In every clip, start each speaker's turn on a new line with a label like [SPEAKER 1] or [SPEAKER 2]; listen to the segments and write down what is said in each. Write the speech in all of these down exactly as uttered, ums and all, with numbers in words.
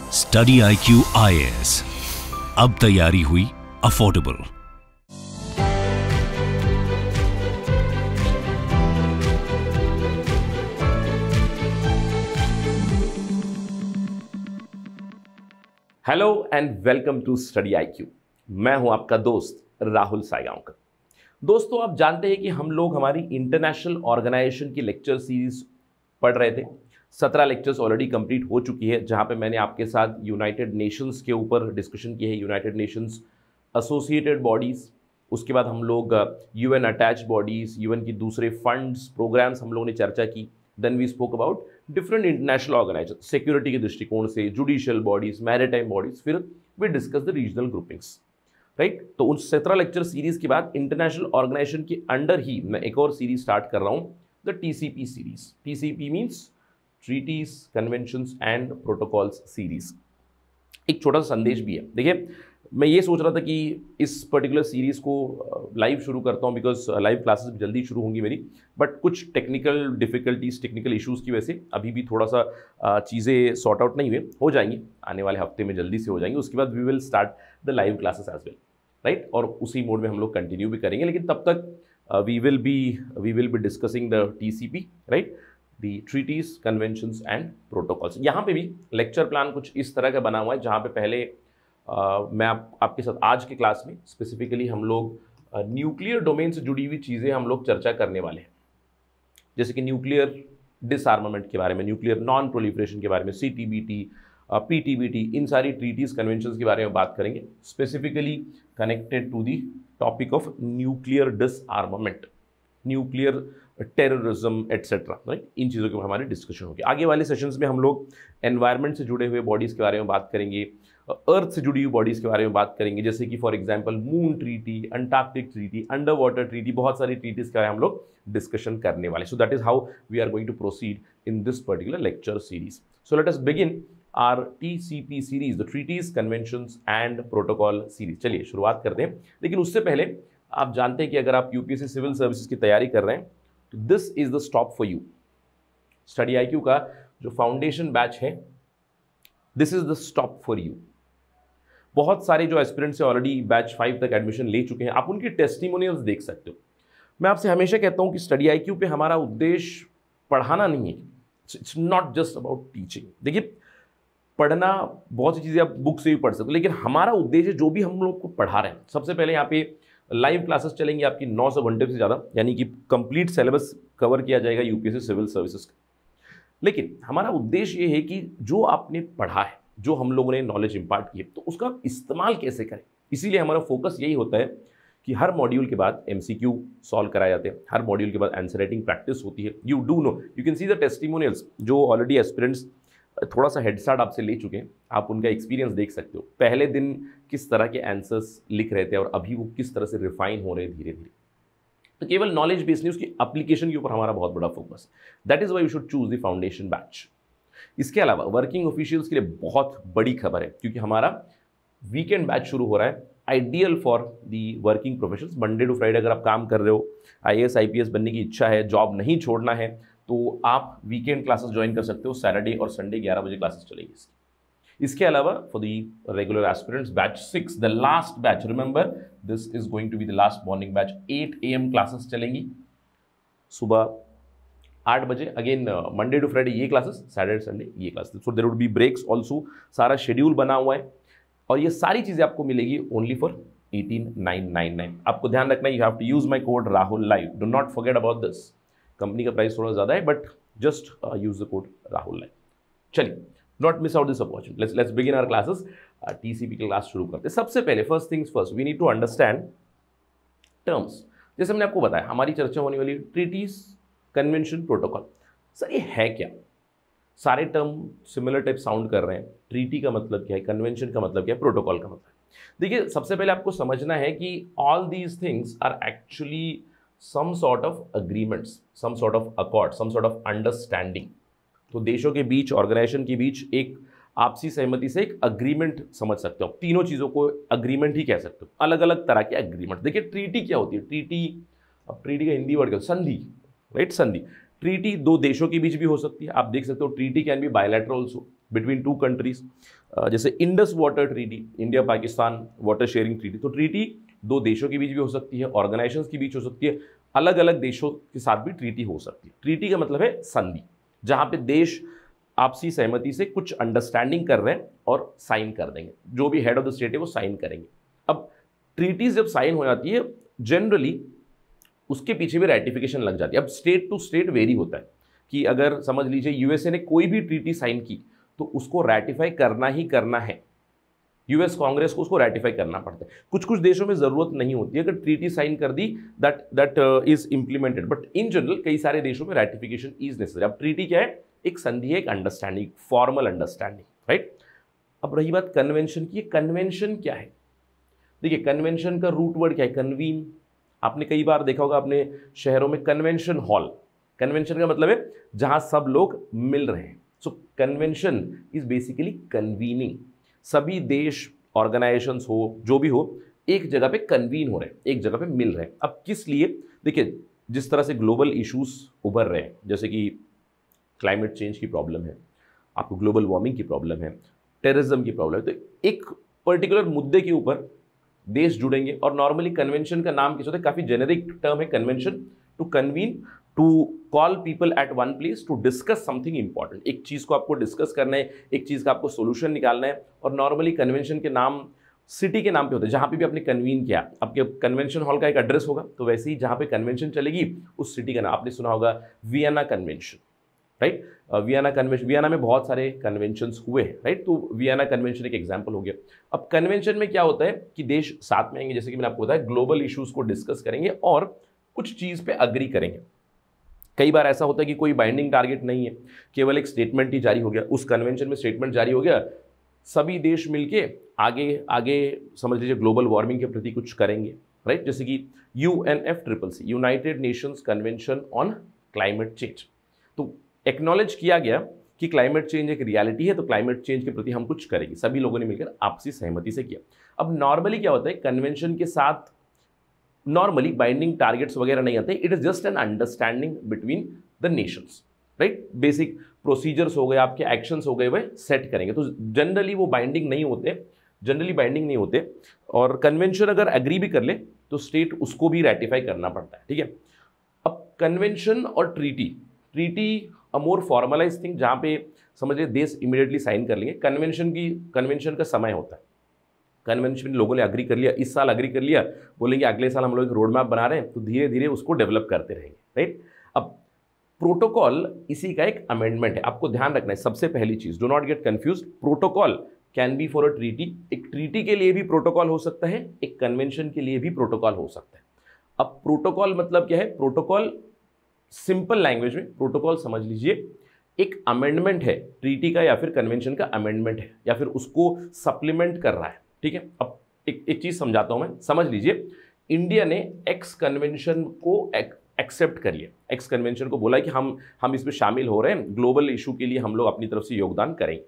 [SPEAKER 1] Study I Q I A S, अब तैयारी हुई affordable.
[SPEAKER 2] Hello and welcome to study I Q. मैं हूं आपका दोस्त राहुल सायगांवकर। दोस्तों, आप जानते हैं कि हम लोग हमारी इंटरनेशनल ऑर्गेनाइजेशन की लेक्चर सीरीज पढ़ रहे थे। सत्रह लेक्चर्स ऑलरेडी कंप्लीट हो चुकी है, जहां पे मैंने आपके साथ यूनाइटेड नेशंस के ऊपर डिस्कशन की है, यूनाइटेड नेशंस एसोसिएटेड बॉडीज़। उसके बाद हम लोग यूएन अटैच्ड बॉडीज़, यूएन की दूसरे फंड्स, प्रोग्राम्स हम लोगों ने चर्चा की। Then we spoke about different international organisation, security के दृष्टिकोण से, जुडिशियल बॉडीज़, मैरिटाइम बॉडीज़, फिर we discuss the regional groupings, right. तो उन सत्रह लेक्चर सीरीज़ के बाद इंटरनेशनल ऑर्गेनाइजेशन के अंडर ही मैं एक और सीरीज स्टार्ट कर रहा हूँ, the TCP series. TCP means treaties, conventions and protocols series. एक छोटा सा संदेश भी है। देखिए, मैं ये सोच रहा था कि इस पर्टिकुलर सीरीज़ को लाइव शुरू करता हूँ, बिकॉज लाइव क्लासेस जल्दी शुरू होंगी मेरी, बट कुछ टेक्निकल डिफिकल्टीज, टेक्निकल इश्यूज़ की वजह से अभी भी थोड़ा सा चीज़ें सॉर्ट आउट नहीं हुए। हो जाएंगी, आने वाले हफ्ते में जल्दी से हो जाएंगी। उसके बाद we will start the live classes as well, right. और उसी मोड में हम लोग कंटिन्यू भी करेंगे, लेकिन तब तक we will be we will be discussing the T C P, right, the treaties, conventions and protocols. यहाँ पे भी लेक्चर प्लान कुछ इस तरह का बना हुआ है, जहाँ पे पहले uh, मैं आप, आपके साथ आज के क्लास में स्पेसिफिकली हम लोग न्यूक्लियर डोमेन से जुड़ी हुई चीज़ें हम लोग चर्चा करने वाले हैं, जैसे कि न्यूक्लियर डिसआर्मामेंट के बारे में, न्यूक्लियर नॉन प्रोलिफरेशन के बारे में, C T B T, P T B T, इन सारी ट्रीटीज, कन्वेंशंस के बारे में बात करेंगे, specifically connected to the topic of nuclear disarmament, nuclear terrorism etcetera, right. इन चीज़ों के ऊपर हमारी डिस्कशन होगी। आगे वाले सेशंस में हम लोग एनवायरनमेंट से जुड़े हुए बॉडीज़ के बारे में बात करेंगे, अर्थ से जुड़ी हुई बॉडीज़ के बारे में बात करेंगे, जैसे कि for example moon treaty, Antarctic treaty, under water treaty, बहुत सारी ट्रीटीज़ के बारे में हम लोग डिस्कशन करने वाले। So that is how we are going to proceed in this particular lecture series. So let us begin our T C P series, the treaties, conventions and protocol series. चलिए शुरुआत करते हैं, लेकिन उससे पहले आप जानते हैं कि अगर आप यूपीएससी सिविल सर्विसेज की तैयारी कर रहे हैं तो this is the stop for you. Study I Q का जो फाउंडेशन बैच है, this is the stop for you. बहुत सारे जो एस्पिरेंट्स हैं ऑलरेडी बैच फाइव तक एडमिशन ले चुके हैं, आप उनकी टेस्टिमोनियल्स देख सकते हो। मैं आपसे हमेशा कहता हूं कि स्टडी आई क्यू पे हमारा उद्देश्य पढ़ाना नहीं है, it's not just about teaching. देखिए, पढ़ना बहुत सी चीज़ें आप बुक से भी पढ़ सकते हो, लेकिन हमारा उद्देश्य जो भी हम लोग को पढ़ा रहे हैं, सबसे पहले यहाँ पे लाइव क्लासेस चलेंगी आपकी नौ सौ घंटे से ज़्यादा, यानी कि कंप्लीट सिलेबस कवर किया जाएगा यूपीएससी सिविल सर्विसेज का। लेकिन हमारा उद्देश्य ये है कि जो आपने पढ़ा है, जो हम लोगों ने नॉलेज इंपार्ट की है, तो उसका इस्तेमाल कैसे करें। इसीलिए हमारा फोकस यही होता है कि हर मॉड्यूल के बाद एमसीक्यू सॉल्व कराए जाते हैं, हर मॉड्यूल के बाद आंसर राइटिंग प्रैक्टिस होती है। You do know, you can see the testimonials, जो ऑलरेडी एस्पिरेंट्स थोड़ा सा हेड स्टार्ट आपसे ले चुके हैं, आप उनका एक्सपीरियंस देख सकते हो। पहले दिन किस तरह के आंसर्स लिख रहे थे और अभी वो किस तरह से रिफाइन हो रहे हैं धीरे धीरे। तो केवल नॉलेज बेस नहीं, उसकी एप्लीकेशन के ऊपर हमारा बहुत बड़ा फोकस है। That is why you should choose the foundation batch. इसके अलावा वर्किंग ऑफिशियल्स के लिए बहुत बड़ी खबर है, क्योंकि हमारा वीकेंड बैच शुरू हो रहा है, ideal for the working professionals. Monday to Friday अगर आप काम कर रहे हो, I A S I P S बनने की इच्छा है, जॉब नहीं छोड़ना है, तो आप वीकेंड क्लासेस ज्वाइन कर सकते हो। सैटरडे और संडे ग्यारह बजे क्लासेस चलेंगी इसकी। इसके अलावा for the regular aspirants batch six, the last batch, remember this is going to be the last morning batch, eight A M classes चलेंगी सुबह आठ बजे। अगेन मंडे टू फ्राइडे ये क्लासेस, सैटरडे संडे ये classes, so there would be breaks also. सारा schedule बना हुआ है और ये सारी चीज़ें आपको मिलेगी only for eighteen nine nine nine. आपको ध्यान रखना है, you have to use my code Rahul live, do not forget about this. Company का प्राइस थोड़ा ज़्यादा है, but just use the code Rahul live. चलिए, not miss out this opportunity. Let's let's begin our classes. TCP की class शुरू करते हैं। सबसे पहले first things first, we need to understand terms. जैसे मैंने आपको बताया, हमारी चर्चा होने वाली ट्रीटीज, कन्वेंशन, प्रोटोकॉल। सर ये है क्या? सारे टर्म सिमिलर टाइप साउंड कर रहे हैं। ट्रीटी का मतलब क्या है, कन्वेंशन का मतलब क्या है, प्रोटोकॉल का मतलब है। देखिए, सबसे पहले आपको समझना है कि all these things are actually some sort of agreements, some sort of accord, some sort of understanding। तो देशों के बीच, ऑर्गेनाइजेशन के बीच एक आपसी सहमति से एक अग्रीमेंट समझ सकते हो। तीनों चीज़ों को अग्रीमेंट ही कह सकते हो, अलग अलग तरह के अग्रीमेंट। देखिए, ट्रीटी क्या होती है? ट्रीटी, अब ट्रीटी का हिंदी वर्ड क्या? संधि, राइट, संधि। ट्रीटी दो देशों के बीच भी हो सकती है, आप देख सकते हो। Treaty can be bilateral also, between two countries, जैसे Indus water treaty, India Pakistan water sharing treaty. तो ट्रीटी दो देशों के बीच भी हो सकती है, ऑर्गेनाइजेशंस के बीच हो सकती है, अलग अलग देशों के साथ भी ट्रीटी हो सकती है। ट्रीटी का मतलब है संधि, जहां पे देश आपसी सहमति से कुछ अंडरस्टैंडिंग कर रहे हैं और साइन कर देंगे, जो भी हेड ऑफ द स्टेट है वो साइन करेंगे। अब ट्रीटीज जब साइन हो जाती है जनरली उसके पीछे भी रेटिफिकेशन लग जाती है। अब स्टेट टू स्टेट वेरी होता है कि अगर समझ लीजिए यूएसए ने कोई भी ट्रीटी साइन की तो उसको रेटिफाई करना ही करना है, यूएस कांग्रेस को उसको रेटिफाई करना पड़ता है। कुछ कुछ देशों में जरूरत नहीं होती है, अगर ट्रीटी साइन कर दी that that is implemented, but in general कई सारे देशों में रेटिफिकेशन इज नेसेसरी। अब ट्रीटी क्या है? एक संधि है, एक अंडरस्टैंडिंग, फॉर्मल अंडरस्टैंडिंग, राइट। अब रही बात कन्वेंशन की, कन्वेंशन क्या है? देखिए कन्वेंशन का रूट वर्ड क्या है? कन्वीन। आपने कई बार देखा होगा अपने शहरों में कन्वेंशन हॉल, कन्वेंशन का मतलब है जहां सब लोग मिल रहे हैं। So convention is basically convening, सभी देश, ऑर्गेनाइजेशंस हो, जो भी हो, एक जगह पे कन्वीन हो रहे हैं, एक जगह पे मिल रहे हैं। अब किस लिए? देखिए जिस तरह से ग्लोबल इश्यूज उभर रहे हैं, जैसे कि क्लाइमेट चेंज की प्रॉब्लम है, आपको ग्लोबल वार्मिंग की प्रॉब्लम है, टेररिज्म की प्रॉब्लम है, तो एक पर्टिकुलर मुद्दे के ऊपर देश जुड़ेंगे। और नॉर्मली कन्वेंशन का नाम किस होता है? काफ़ी जेनेरिक टर्म है convention, to convene, to call people at one place to discuss something important. एक चीज़ को आपको डिस्कस करना है, एक चीज़ का आपको सोल्यूशन निकालना है। और नॉर्मली कन्वेंशन के नाम सिटी के नाम पे होते हैं, जहाँ पे भी आपने कन्वीन किया, आपके कन्वेंशन हॉल का एक एड्रेस होगा, तो वैसे ही जहाँ पे कन्वेंशन चलेगी उस सिटी का नाम। आपने सुना होगा Vienna convention, right. Vienna convention, Vienna में बहुत सारे कन्वेंशंस हुए हैं, राइट। तो वियना कन्वेंशन एक एग्जांपल हो गया। अब कन्वेंशन में क्या होता है कि देश साथ में आएंगे, जैसे कि मैंने आपको बताया, ग्लोबल इश्यूज को डिस्कस करेंगे और कुछ चीज़ पे अग्री करेंगे। कई बार ऐसा होता है कि कोई बाइंडिंग टारगेट नहीं है, केवल एक स्टेटमेंट ही जारी हो गया, उस कन्वेंशन में स्टेटमेंट जारी हो गया, सभी देश मिलके आगे आगे समझ लीजिए ग्लोबल वार्मिंग के प्रति कुछ करेंगे, राइट। जैसे कि U N F triple C, United Nations convention on climate change. तो एक्नॉलेज किया गया कि क्लाइमेट चेंज एक रियलिटी है, तो क्लाइमेट चेंज के प्रति हम कुछ करेंगे, सभी लोगों ने मिलकर आपसी सहमति से किया। अब नॉर्मली क्या होता है, कन्वेंशन के साथ नॉर्मली बाइंडिंग टारगेट्स वगैरह नहीं आते, it is just an understanding between the nations, right. Basic procedures हो गए, आपके एक्शंस हो गए, वह सेट करेंगे। तो जनरली वो बाइंडिंग नहीं होते, जनरली बाइंडिंग नहीं होते। और कन्वेंशन अगर एग्री भी कर ले तो स्टेट उसको भी रेटिफाई करना पड़ता है, ठीक है। अब कन्वेंशन और treaty, treaty a more formalise thing, जहाँ पे समझिए देश इमीडिएटली साइन कर लेंगे। कन्वेंशन की कन्वेंशन का समय होता है, कन्वेंशन लोगों ने अग्री कर लिया, इस साल अग्री कर लिया, बोलेंगे अगले साल हम लोग एक रोड मैप बना रहे हैं, तो धीरे धीरे उसको डेवलप करते रहेंगे, राइट। अब प्रोटोकॉल इसी का एक अमेंडमेंट है, आपको ध्यान रखना है। सबसे पहली चीज, do not get confuse, protocol can be for a treaty. एक ट्रीटी के लिए भी प्रोटोकॉल हो सकता है, एक कन्वेंशन के लिए भी प्रोटोकॉल हो सकता है। अब प्रोटोकॉल मतलब क्या है? प्रोटोकॉल सिंपल लैंग्वेज में प्रोटोकॉल समझ लीजिए एक अमेंडमेंट है ट्रीटी का, या फिर कन्वेंशन का अमेंडमेंट है, या फिर उसको सप्लीमेंट कर रहा है, ठीक है। अब एक एक चीज समझाता हूं मैं, समझ लीजिए इंडिया ने एक्स कन्वेंशन को एक्सेप्ट कर लिया, एक्स कन्वेंशन को बोला कि हम हम इसमें शामिल हो रहे हैं, ग्लोबल इशू के लिए हम लोग अपनी तरफ से योगदान करेंगे।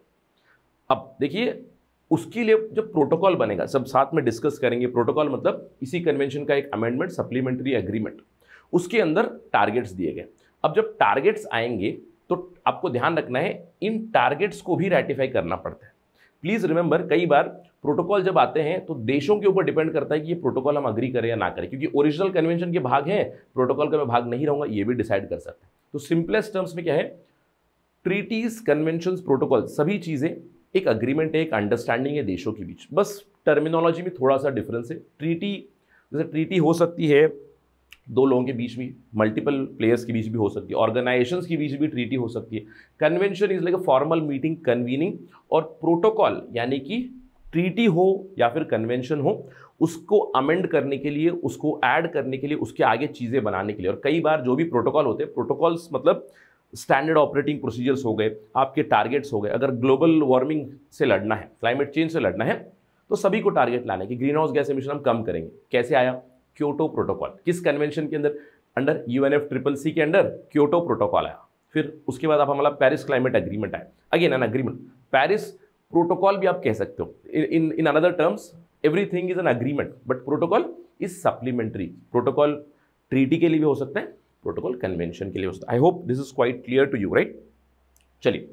[SPEAKER 2] अब देखिए उसके लिए जब प्रोटोकॉल बनेगा, सब साथ में डिस्कस करेंगे। प्रोटोकॉल मतलब इसी कन्वेंशन का एक अमेंडमेंट, सप्लीमेंट्री एग्रीमेंट, उसके अंदर टारगेट्स दिए गए। अब जब टारगेट्स आएंगे तो आपको ध्यान रखना है, इन टारगेट्स को भी रेटिफाई करना पड़ता है। प्लीज रिमेंबर, कई बार प्रोटोकॉल जब आते हैं तो देशों के ऊपर डिपेंड करता है कि ये प्रोटोकॉल हम अग्री करें या ना करें, क्योंकि ओरिजिनल कन्वेंशन के भाग हैं, प्रोटोकॉल का मैं भाग नहीं रहूंगा, ये भी डिसाइड कर सकते हैं। तो सिंपलेस्ट टर्म्स में क्या है, ट्रीटीज, कन्वेंशंस, प्रोटोकॉल, सभी चीजें एक अग्रीमेंट है, एक अंडरस्टैंडिंग है देशों के बीच, बस टर्मिनोलॉजी में थोड़ा सा डिफरेंस है। ट्रीटी, जैसे ट्रीटी हो सकती है दो लोगों के बीच भी, मल्टीपल प्लेयर्स के बीच भी हो सकती है, ऑर्गेनाइजेशंस के बीच भी ट्रीटी हो सकती है। Convention is like a formal meeting, convening. और प्रोटोकॉल यानी कि ट्रीटी हो या फिर कन्वेंशन हो, उसको अमेंड करने के लिए, उसको ऐड करने के लिए, उसके आगे चीज़ें बनाने के लिए। और कई बार जो भी प्रोटोकॉल होते हैं, प्रोटोकॉल्स मतलब स्टैंडर्ड ऑपरेटिंग प्रोसीजर्स हो गए, आपके टारगेट्स हो गए। अगर ग्लोबल वार्मिंग से लड़ना है, क्लाइमेट चेंज से लड़ना है, तो सभी को टारगेट लाना है कि ग्रीन हाउस गैस एमिशन हम कम करेंगे। कैसे आया? Kyoto protocol. किस कन्वेंशन के अंदर? अंडर यूएनएफ ट्रिपल सी के अंडर क्योटो प्रोटोकॉल आया। फिर उसके बाद आप हमारा पेरिस क्लाइमेट एग्रीमेंट आया, again an agreement. Paris protocol भी आप कह सकते हो, in in another terms everything is an agreement, but protocol is supplementary. Protocol treaty के लिए भी हो सकता है, प्रोटोकॉल कन्वेंशन के लिए हो सकता है। I hope this is quite clear to you, right. चलिए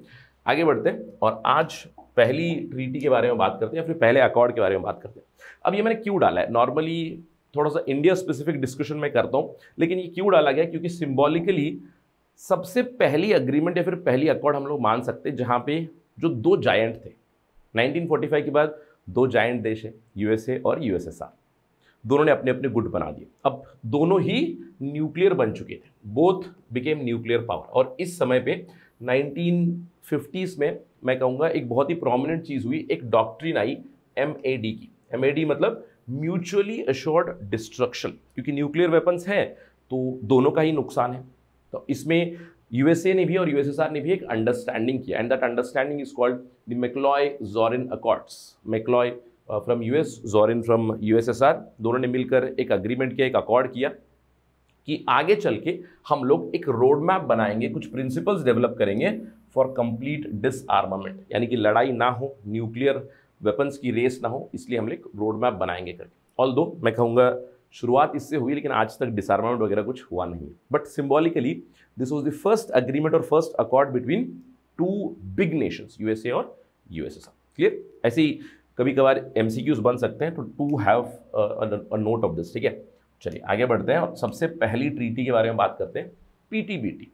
[SPEAKER 2] आगे बढ़ते हैं और आज पहली ट्रीटी के बारे में बात करते हैं या फिर पहले अकॉर्ड के बारे में बात करते हैं। अब ये मैंने क्यों डाला है, नॉर्मली थोड़ा सा इंडिया स्पेसिफिक डिस्कशन में करता हूँ, लेकिन ये क्यों डाला गया क्योंकि सिंबॉलिकली सबसे पहली अग्रीमेंट या फिर पहली अकॉर्ड हम लोग मान सकते हैं जहाँ पे जो दो जायंट थे नाइनटीन फोर्टी फाइव के बाद, दो जायंट देश है यूएसए और यूएसएसआर, दोनों ने अपने अपने गुट बना दिए। अब दोनों ही न्यूक्लियर बन चुके थे, बोथ बिकेम न्यूक्लियर पावर। और इस समय पे नाइनटीन फिफ्टीज़ में मैं कहूँगा एक बहुत ही प्रोमिनेंट चीज़ हुई, एक डॉक्ट्रिन आई एम ए डी की। एम ए डी मतलब म्यूचुअली अश्योर्ड डिस्ट्रक्शन, क्योंकि न्यूक्लियर वेपन्स हैं तो दोनों का ही नुकसान है। तो इसमें यूएसए ने भी और यूएसएसआर ने भी एक अंडरस्टैंडिंग किया, and that understanding is called the McCloy Zorin accords. McCloy from US, Zorin from USSR, दोनों ने मिलकर एक अग्रीमेंट किया, एक अकॉर्ड किया कि आगे चल के हम लोग एक रोड मैप बनाएंगे, कुछ प्रिंसिपल्स डेवलप करेंगे फॉर कंप्लीट डिसआर्मामेंट, यानी कि लड़ाई ना हो, न्यूक्लियर वेपन्स की रेस ना हो, इसलिए हम लोग रोड मैप बनाएंगे करके। ऑल्दो मैं कहूँगा शुरुआत इससे हुई, लेकिन आज तक डिसआर्मामेंट वगैरह कुछ हुआ नहीं। But symbolically this was the first agreement और first accord between two big nations, USA और यूएसएसआर। क्लियर? ऐसे ही कभी कभार एमसीक्यूज बन सकते हैं, तो to have a note of this. ठीक है, चलिए आगे बढ़ते हैं और सबसे पहली ट्रीटी के बारे में बात करते हैं, पीटीबीटी।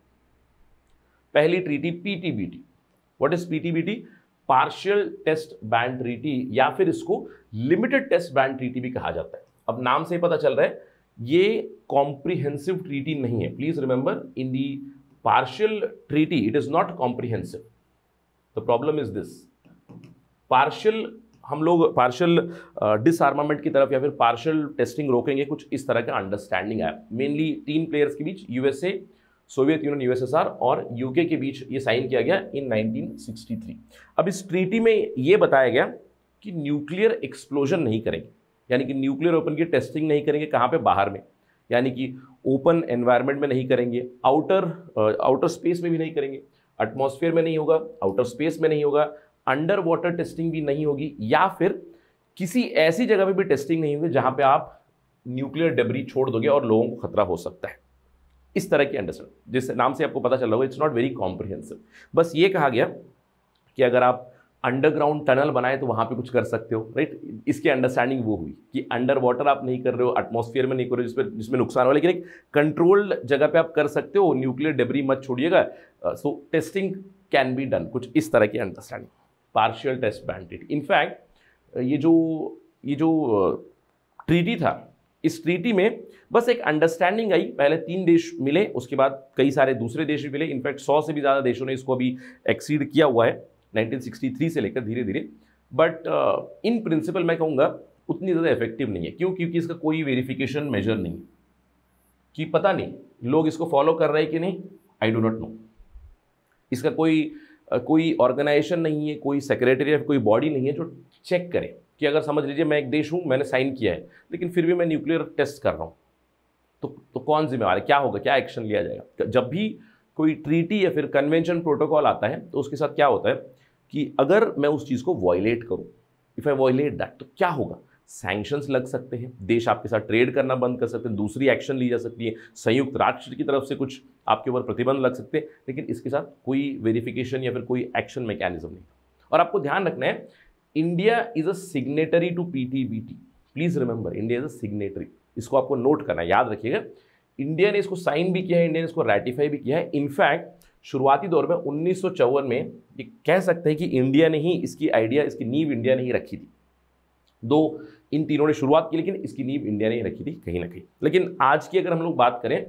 [SPEAKER 2] पहली treaty PTBT. What is PTBT? Partial test ban treaty, या फिर इसको लिमिटेड टेस्ट बैन ट्रीटी भी कहा जाता है। अब नाम से ही पता चल रहा है ये कॉम्प्रिहेंसिव ट्रीटी नहीं है। Please remember, in the partial treaty it is not comprehensive. The problem is this, partial हम लोग पार्शियल डिसआर्मामेंट की तरफ या फिर पार्शियल टेस्टिंग रोकेंगे, कुछ इस तरह का अंडरस्टैंडिंग आया मेनली तीन प्लेयर्स के बीच, यूएसए, सोवियत यूनियन यूएसएसआर और यूके के बीच ये साइन किया गया इन नाइनटीन सिक्सटी थ्री। अब इस ट्रीटी में ये बताया गया कि न्यूक्लियर एक्सप्लोजन नहीं करेंगे, यानी कि न्यूक्लियर वेपन की टेस्टिंग नहीं करेंगे। कहाँ पे? बाहर में, यानी कि ओपन एनवायरनमेंट में नहीं करेंगे, आउटर आउटर स्पेस में भी नहीं करेंगे, एटमॉस्फेयर में नहीं होगा, आउटर स्पेस में नहीं होगा, अंडर वाटर टेस्टिंग भी नहीं होगी, या फिर किसी ऐसी जगह पे भी टेस्टिंग नहीं होगी जहां पे आप न्यूक्लियर डेब्री छोड़ दोगे और लोगों को खतरा हो सकता है। इस तरह की अंडरस्टैंडिंग, जिस नाम से आपको पता चल रहा होगा, इट्स नॉट वेरी कॉम्प्रिहेंसिव। बस ये कहा गया कि अगर आप अंडरग्राउंड टनल बनाए तो वहां पे कुछ कर सकते हो, राइट। इसकी अंडरस्टैंडिंग वो हुई कि अंडर वाटर आप नहीं कर रहे हो, एटमॉस्फेयर में नहीं कर रहे हो जिसमें जिसमें नुकसान हो, लेकिन एक कंट्रोल्ड जगह पे आप कर सकते हो, न्यूक्लियर डेब्री मत छोड़िएगा, so testing can be done. कुछ इस तरह की understanding, partial test ban treaty. In fact ये जो ये जो ट्रीटी था, इस ट्रीटी में बस एक अंडरस्टैंडिंग आई, पहले तीन देश मिले, उसके बाद कई सारे दूसरे देश भी मिले। इनफैक्ट सौ से भी ज़्यादा देशों ने इसको अभी एक्सीड किया हुआ है नाइनटीन सिक्सटी थ्री से लेकर धीरे धीरे। बट इन प्रिंसिपल मैं कहूँगा उतनी ज़्यादा इफेक्टिव नहीं है। क्यों? क्योंकि इसका कोई वेरिफिकेशन मेजर नहीं है, कि पता नहीं लोग इसको फॉलो कर रहे हैं कि नहीं, आई डू नॉट नो। इसका कोई कोई ऑर्गेनाइजेशन नहीं है, कोई सेक्रेटरी या कोई बॉडी नहीं है जो चेक करे कि अगर समझ लीजिए मैं एक देश हूँ, मैंने साइन किया है, लेकिन फिर भी मैं न्यूक्लियर टेस्ट कर रहा हूँ, तो तो कौन जिम्मेवार है, क्या होगा, क्या एक्शन लिया जाएगा। जब भी कोई ट्रीटी या फिर कन्वेंशन प्रोटोकॉल आता है तो उसके साथ क्या होता है कि अगर मैं उस चीज़ को वॉयलेट करूँ, इफ़ आई वॉयलेट दैट, तो क्या होगा, सैंक्शंस लग सकते हैं, देश आपके साथ ट्रेड करना बंद कर सकते हैं, दूसरी एक्शन ली जा सकती है, संयुक्त राष्ट्र की तरफ से कुछ आपके ऊपर प्रतिबंध लग सकते हैं, लेकिन इसके साथ कोई वेरिफिकेशन या फिर कोई एक्शन मैकेनिज्म नहीं। और आपको ध्यान रखना है, India is a signatory to PTBT. Please remember, India is a signatory, इसको आपको नोट करना है, याद रखिएगा। इंडिया ने इसको साइन भी किया है, इंडिया ने इसको रेटिफाई भी किया है। इनफैक्ट शुरुआती दौर में उन्नीस सौ चौवन में ये कह सकते हैं कि इंडिया ने ही इसकी आइडिया, इसकी नींव इंडिया ने ही रखी थी। दो इन तीनों ने शुरुआत की, लेकिन इसकी नींव इंडिया ने ही रखी थी कहीं ना कहीं। लेकिन आज की अगर हम लोग बात करें,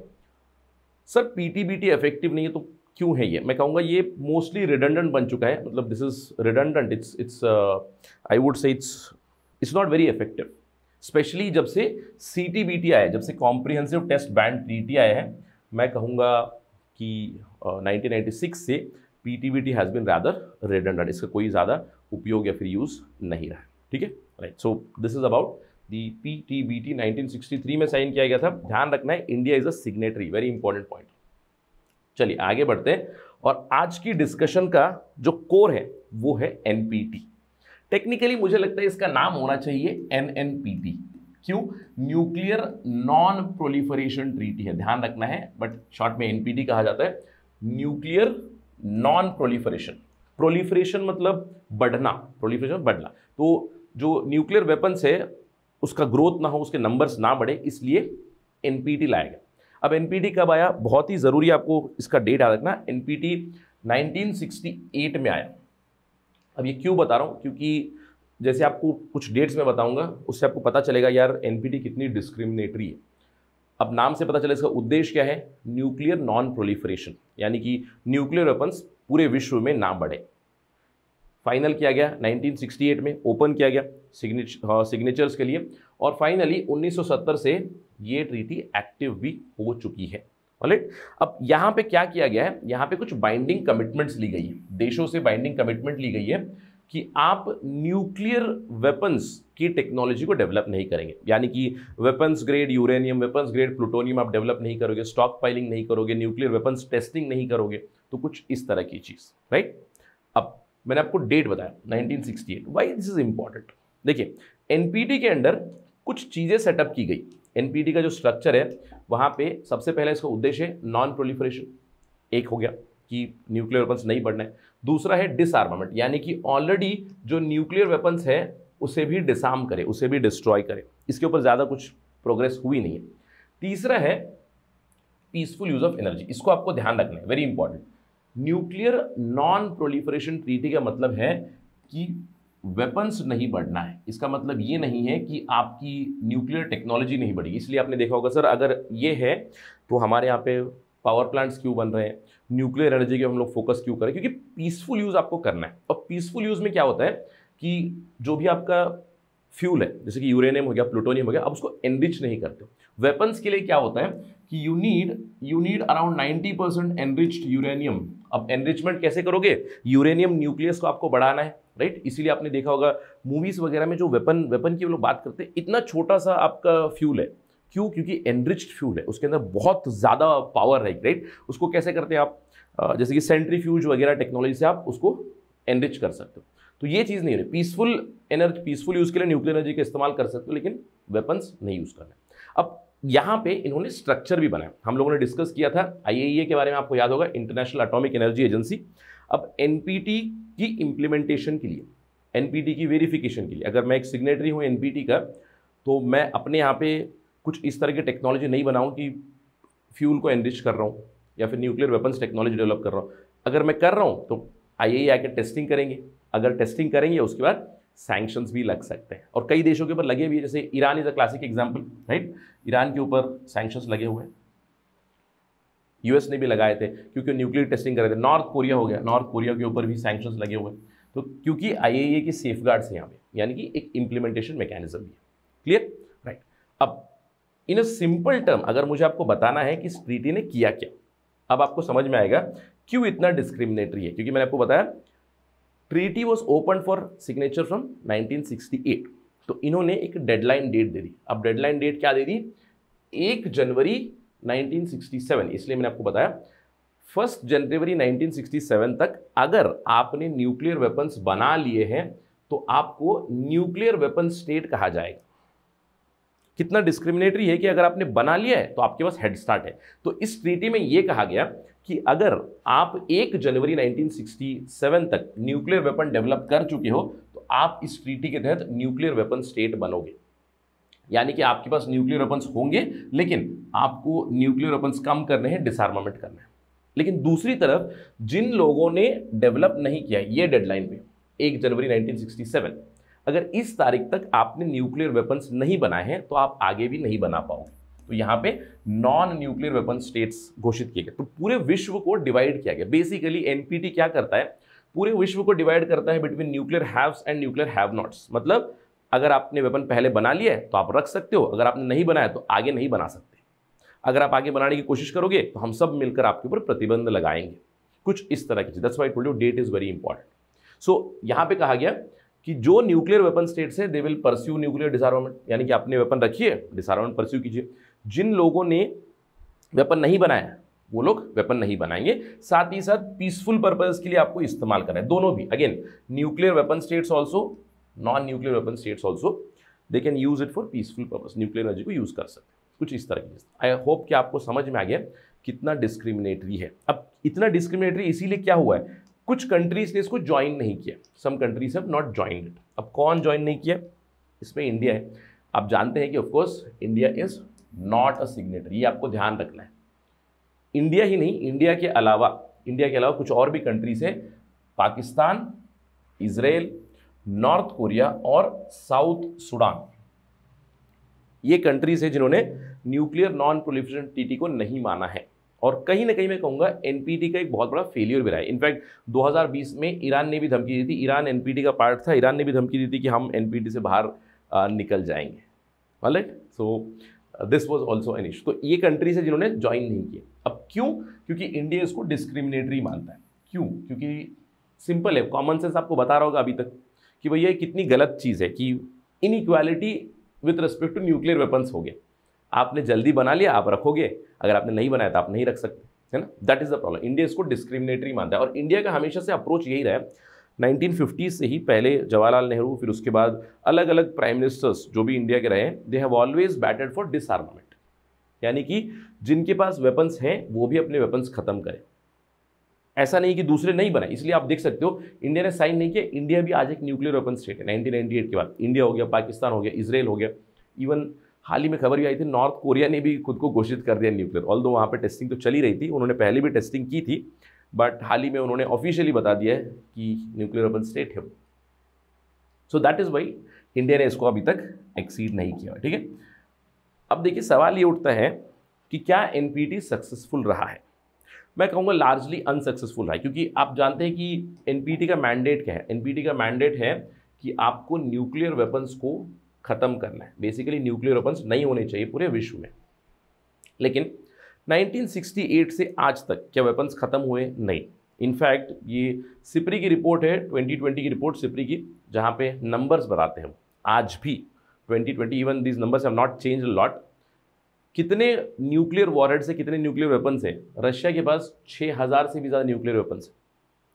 [SPEAKER 2] सर पीटीबीटी इफेक्टिव नहीं है, तो क्यों है ये? मैं कहूँगा ये मोस्टली रिडंडेंट बन चुका है, मतलब this is redundant, it's it's I would say it's it's not very effective. Specially जब से सीटीबीटी आया, जब से कॉम्प्रिहेंसिव टेस्ट बैन ट्रीटी आया है, मैं कहूँगा कि नाइनटीन नाइंटी सिक्स से PTBT has been rather redundant, इसका कोई ज़्यादा उपयोग या फिर यूज़ नहीं रहा है। ठीक है, right. So this is about the PTBT, nineteen sixty three में साइन किया गया था। ध्यान रखना है, India is a signatory, very important point. चलिए आगे बढ़ते हैं, और आज की डिस्कशन का जो कोर है वो है एनपीटी। टेक्निकली मुझे लगता है इसका नाम होना चाहिए एनएनपीटी। क्यों? न्यूक्लियर नॉन प्रोलिफरेशन ट्रीटी है, ध्यान रखना है, बट शॉर्ट में एनपीटी कहा जाता है, न्यूक्लियर नॉन प्रोलिफरेशन। प्रोलिफरेशन मतलब बढ़ना, प्रोलिफरेशन बढ़ना, तो जो न्यूक्लियर वेपन्स है उसका ग्रोथ ना हो, उसके नंबर्स ना बढ़े, इसलिए एनपीटी लाया गया। अब एनपीटी कब आया, बहुत ही ज़रूरी आपको इसका डेट याद रखना। एनपीटी नाइनटीन सिक्सटी एट में आया। अब ये क्यों बता रहा हूँ, क्योंकि जैसे आपको कुछ डेट्स में बताऊंगा उससे आपको पता चलेगा यार एनपीटी कितनी डिस्क्रिमिनेटरी है। अब नाम से पता चले इसका उद्देश्य क्या है, न्यूक्लियर नॉन प्रोलिफरेशन, यानी कि न्यूक्लियर वेपन्स पूरे विश्व में ना बढ़े। फाइनल किया गया नाइनटीन सिक्सटी एट में, ओपन किया गया सिग्नेचर्स के लिए, और फाइनली उन्नीस सौ सत्तर से ये ट्रीटी एक्टिव भी हो चुकी है। ऑलराइट, अब यहाँ पे क्या किया गया है, यहाँ पे कुछ बाइंडिंग कमिटमेंट्स ली गई है, देशों से बाइंडिंग कमिटमेंट ली गई है कि आप न्यूक्लियर वेपन्स की टेक्नोलॉजी को डेवलप नहीं करेंगे, यानी कि weapons grade uranium, weapons grade plutonium आप डेवलप नहीं करोगे, स्टॉक पाइलिंग नहीं करोगे, न्यूक्लियर वेपन्स टेस्टिंग नहीं करोगे, तो कुछ इस तरह की चीज़। राइट, अब मैंने आपको डेट बताया nineteen sixty eight, why this is important. देखिए एनपीटी के अंदर कुछ चीज़ें सेटअप की गई। एनपीटी का जो स्ट्रक्चर है वहाँ पे सबसे पहले इसका उद्देश्य है नॉन प्रोलिफरेशन, एक हो गया कि न्यूक्लियर वेपन्स नहीं बढ़ना है। दूसरा है डिसआर्मामेंट, यानी कि ऑलरेडी जो न्यूक्लियर वेपन्स है उसे भी डिसआर्म करे, उसे भी डिस्ट्रॉय करे। इसके ऊपर ज़्यादा कुछ प्रोग्रेस हुई नहीं है। तीसरा है पीसफुल यूज ऑफ एनर्जी, इसको आपको ध्यान रखना है, very important. Nuclear non proliferation treaty का मतलब है कि वेपन्स नहीं बढ़ना है, इसका मतलब ये नहीं है कि आपकी न्यूक्लियर टेक्नोलॉजी नहीं बढ़ेगी। इसलिए आपने देखा होगा सर अगर ये है तो हमारे यहाँ पे पावर प्लांट्स क्यों बन रहे हैं, न्यूक्लियर एनर्जी के हम लोग फोकस क्यों करें, क्योंकि पीसफुल यूज़ आपको करना है। और पीसफुल यूज़ में क्या होता है कि जो भी आपका फ्यूल है, जैसे कि यूरेनियम हो गया, प्लूटोनियम हो गया, आप उसको एनरिच नहीं करते हो। वेपन्स के लिए क्या होता है कि you need you need around ninety percent enriched uranium. अब एनरिचमेंट कैसे करोगे, यूरेनियम न्यूक्लियस को आपको बढ़ाना है। राइट, इसीलिए आपने देखा होगा मूवीज वगैरह में जो वेपन वेपन की लोग बात करते हैं, इतना छोटा सा आपका फ्यूल है, क्यों, क्योंकि एनरिच्ड फ्यूल है, उसके अंदर बहुत ज़्यादा पावर है। राइट, उसको कैसे करते हैं आप, जैसे कि सेंट्रीफ्यूज वगैरह टेक्नोलॉजी से आप उसको एनरिच कर सकते हो। तो ये चीज़ नहीं है, पीसफुल एनर्जी, पीसफुल यूज़ के लिए न्यूक्लियर एनर्जी का इस्तेमाल कर सकते हो, लेकिन वेपन्स नहीं यूज़ करना। अब यहाँ पे इन्होंने स्ट्रक्चर भी बनाया, हम लोगों ने डिस्कस किया था आईएईए के बारे में, आपको याद होगा, इंटरनेशनल एटॉमिक एनर्जी एजेंसी। अब एनपीटी की इम्प्लीमेंटेशन के लिए, एनपीटी की वेरिफिकेशन के लिए, अगर मैं एक सिग्नेटरी हूँ एनपीटी का, तो मैं अपने यहाँ पे कुछ इस तरह की टेक्नोलॉजी नहीं बनाऊँ कि फ्यूल को एनरिच कर रहा हूँ या फिर न्यूक्लियर वेपन्स टेक्नोलॉजी डेवलप कर रहा हूँ। अगर मैं कर रहा हूँ तो आईएईए आके टेस्टिंग करेंगे, अगर टेस्टिंग करेंगे उसके बाद सैंक्शंस भी लग सकते हैं, और कई देशों के ऊपर लगे भी है, जैसे Iran is a classic example. Right, Iran के ऊपर सैंक्शंस लगे हुए हैं, यूएस ने भी लगाए थे क्योंकि न्यूक्लियर टेस्टिंग कर रहे थे। नॉर्थ कोरिया हो गया, नॉर्थ कोरिया के ऊपर भी सैंक्शंस लगे हुए हैं, तो क्योंकि आईएईए के सेफगार्ड्स हैं यहाँ पे, यानी कि एक इम्प्लीमेंटेशन मैकेनिज्म भी है। Clear, right. अब इन अ सिंपल टर्म अगर मुझे आपको बताना है कि इस ट्रीटी ने किया क्या, अब आपको समझ में आएगा क्यों इतना डिस्क्रिमिनेटरी है। क्योंकि मैंने आपको बताया treaty was open for signature from nineteen sixty eight, तो इन्होंने एक डेडलाइन डेट दे दी। अब डेडलाइन डेट क्या दे दी, एक जनवरी नाइनटीन सिक्सटी सेवन, इसलिए मैंने आपको बताया first January nineteen sixty seven तक अगर आपने न्यूक्लियर वेपन्स बना लिए हैं तो आपको न्यूक्लियर वेपन स्टेट कहा जाएगा। कितना डिस्क्रिमिनेटरी है कि अगर आपने बना लिया है तो आपके पास हेड स्टार्ट है। तो इस ट्रीटी में यह कहा गया कि अगर आप एक जनवरी नाइनटीन सिक्सटी सेवन तक न्यूक्लियर वेपन डेवलप कर चुके हो तो आप इस ट्रीटी के तहत न्यूक्लियर वेपन स्टेट बनोगे, यानी कि आपके पास न्यूक्लियर वेपन्स होंगे लेकिन आपको न्यूक्लियर वेपन्स कम करने हैं, डिसआर्मामेंट करना है। लेकिन दूसरी तरफ जिन लोगों ने डेवलप नहीं किया ये डेडलाइन पे एक जनवरी नाइनटीन सिक्सटी सेवन, अगर इस तारीख तक आपने न्यूक्लियर वेपन्स नहीं बनाए हैं तो आप आगे भी नहीं बना पाओगे। तो यहाँ पे नॉन न्यूक्लियर वेपन स्टेट्स घोषित किए गए। तो पूरे विश्व को डिवाइड किया गया। बेसिकली एनपीटी क्या करता है, पूरे विश्व को डिवाइड करता है between nuclear haves and nuclear have nots. मतलब अगर आपने वेपन पहले बना लिया है तो आप रख सकते हो, अगर आपने नहीं बनाया तो आगे नहीं बना सकते। अगर आप आगे बनाने की कोशिश करोगे तो हम सब मिलकर आपके ऊपर प्रतिबंध लगाएंगे, कुछ इस तरह की चीज। That's why I told you date is very important. So यहाँ पे कहा गया कि जो न्यूक्लियर वेपन स्टेट्स है they will pursue nuclear disarmament, यानी कि आपने वेपन रखिए, डिसआर्मामेंट परस्यू कीजिए। जिन लोगों ने वेपन नहीं बनाया वो लोग वेपन नहीं बनाएंगे, साथ ही साथ पीसफुल पर्पस के लिए आपको इस्तेमाल करना है। दोनों भी, again nuclear weapon states also, non nuclear weapon states also, they can use it for peaceful purpose, nuclear energy को यूज कर सकते हैं, कुछ इस तरह की चीज। आई होप कि आपको समझ में आ गया कितना डिस्क्रिमिनेटरी है। अब इतना डिस्क्रिमिनेटरी इसीलिए क्या हुआ है, कुछ कंट्रीज ने इसको ज्वाइन नहीं किया, some countries have not joined it. अब कौन ज्वाइन नहीं किया? इसमें इंडिया है। आप जानते हैं कि of course India is not a signatory, ये आपको ध्यान रखना है। इंडिया ही नहीं, इंडिया के अलावा इंडिया के अलावा कुछ और भी कंट्रीज हैं, पाकिस्तान, इजराइल, नॉर्थ कोरिया और साउथ सुडान। ये कंट्रीज हैं जिन्होंने न्यूक्लियर नॉन प्रोलिफरेशन ट्रीटी को नहीं माना है। और कहीं ना कहीं मैं कहूँगा एनपीटी का एक बहुत बड़ा फेलियर भी रहा है। इनफैक्ट दो हज़ार बीस में ईरान ने भी धमकी दी थी, ईरान एनपीटी का पार्ट था, ईरान ने भी धमकी दी थी कि हम एनपीटी से बाहर आ, निकल जाएंगे। Right, so this was also an issue. तो ये कंट्रीज है जिन्होंने ज्वाइन नहीं किए। अब क्यों? क्योंकि इंडिया इसको डिस्क्रिमिनेटरी मानता है। क्यों? क्योंकि सिंपल है, कॉमन सेंस आपको बता रहा होगा अभी तक कि भैया ये कितनी गलत चीज़ है कि inequality with respect to nuclear weapons हो गया। आपने जल्दी बना लिया, आप रखोगे, अगर आपने नहीं बनाया तो आप नहीं रख सकते, है ना। That is the problem. India इसको डिस्क्रिमिनेटरी मानता है और इंडिया का हमेशा से अप्रोच यही रहा है। नाइनटीन फिफ्टी से ही, पहले जवाहरलाल नेहरू, फिर उसके बाद अलग अलग प्राइम मिनिस्टर्स जो भी इंडिया के रहे हैं, they have always batted for disarmament, यानी कि जिनके पास वेपन्स हैं वो भी अपने वेपन्स खत्म करें। ऐसा नहीं कि दूसरे नहीं बनाए। इसलिए आप देख सकते हो इंडिया ने साइन नहीं किया। इंडिया भी आज एक न्यूक्लियर वेपन स्टेट है। नाइनटीन नाइंटी एट के बाद इंडिया हो गया, पाकिस्तान हो गया, इजराइल हो गया, इवन हाल ही में खबर भी आई थी नॉर्थ कोरिया ने भी खुद को घोषित कर दिया न्यूक्लियर। ऑल्दो वहाँ पे टेस्टिंग तो चली रही थी, उन्होंने पहले भी टेस्टिंग की थी, बट हाल ही में उन्होंने ऑफिशियली बता दिया है कि न्यूक्लियर वेपन स्टेट है। So that is why India ने इसको अभी तक एक्सीड नहीं किया। ठीक है, अब देखिए सवाल ये उठता है कि क्या एनपीटी सक्सेसफुल रहा है? मैं कहूँगा लार्जली अनसक्सेसफुल रहा है, क्योंकि आप जानते हैं कि एनपीटी का मैंडेट क्या है। एनपीटी का मैंडेट है कि आपको न्यूक्लियर वेपन्स को खत्म करना है। बेसिकली न्यूक्लियर वेपन्स नहीं होने चाहिए पूरे विश्व में। लेकिन नाइनटीन सिक्सटी एट से आज तक क्या वेपन्स खत्म हुए? नहीं। इनफैक्ट ये सिप्री की रिपोर्ट है, ट्वेंटी ट्वेंटी की रिपोर्ट सिप्री की, जहाँ पे नंबर्स बताते हैं आज भी twenty twenty, even these numbers have not change lot. कितने न्यूक्लियर वॉरहेड्स है, कितने न्यूक्लियर वेपन्स है? रशिया के पास छः हज़ार से भी ज़्यादा न्यूक्लियर वेपन्स है,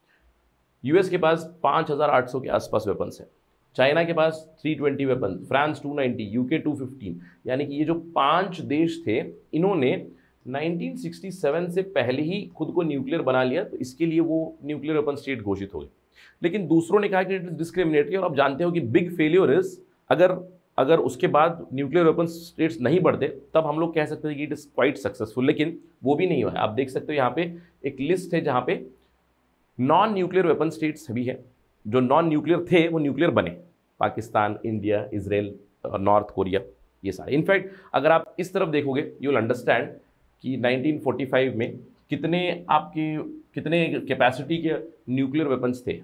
[SPEAKER 2] यूएस के पास पाँच हज़ार आठ सौ के आसपास वेपन्स है, चाइना के पास three twenty weapon, France two ninety, UK two fifteen. यानी कि ये जो पांच देश थे, इन्होंने नाइनटीन सिक्सटी सेवन से पहले ही खुद को न्यूक्लियर बना लिया, तो इसके लिए वो न्यूक्लियर वेपन स्टेट घोषित हो गए। लेकिन दूसरों ने कहा कि इट इज डिस्क्रिमिनेटरी। और आप जानते हो कि बिग फेलियर इज, अगर अगर उसके बाद न्यूक्लियर वेपन स्टेट्स नहीं बढ़ते तब हम लोग कह सकते हैं कि इट इज क्वाइट सक्सेसफुल, लेकिन वो भी नहीं हुआ है। आप देख सकते हो यहाँ पे एक लिस्ट है जहाँ पे नॉन न्यूक्लियर वेपन स्टेट्स भी है। जो नॉन न्यूक्लियर थे वो न्यूक्लियर बने, Pakistan, India, Israel, North Korea, ये सारे। इनफैक्ट अगर आप इस तरफ देखोगे यू विल अंडरस्टैंड कि नाइनटीन फोर्टी फाइव में कितने आपके कितने कैपेसिटी के न्यूक्लियर वेपन्स थे?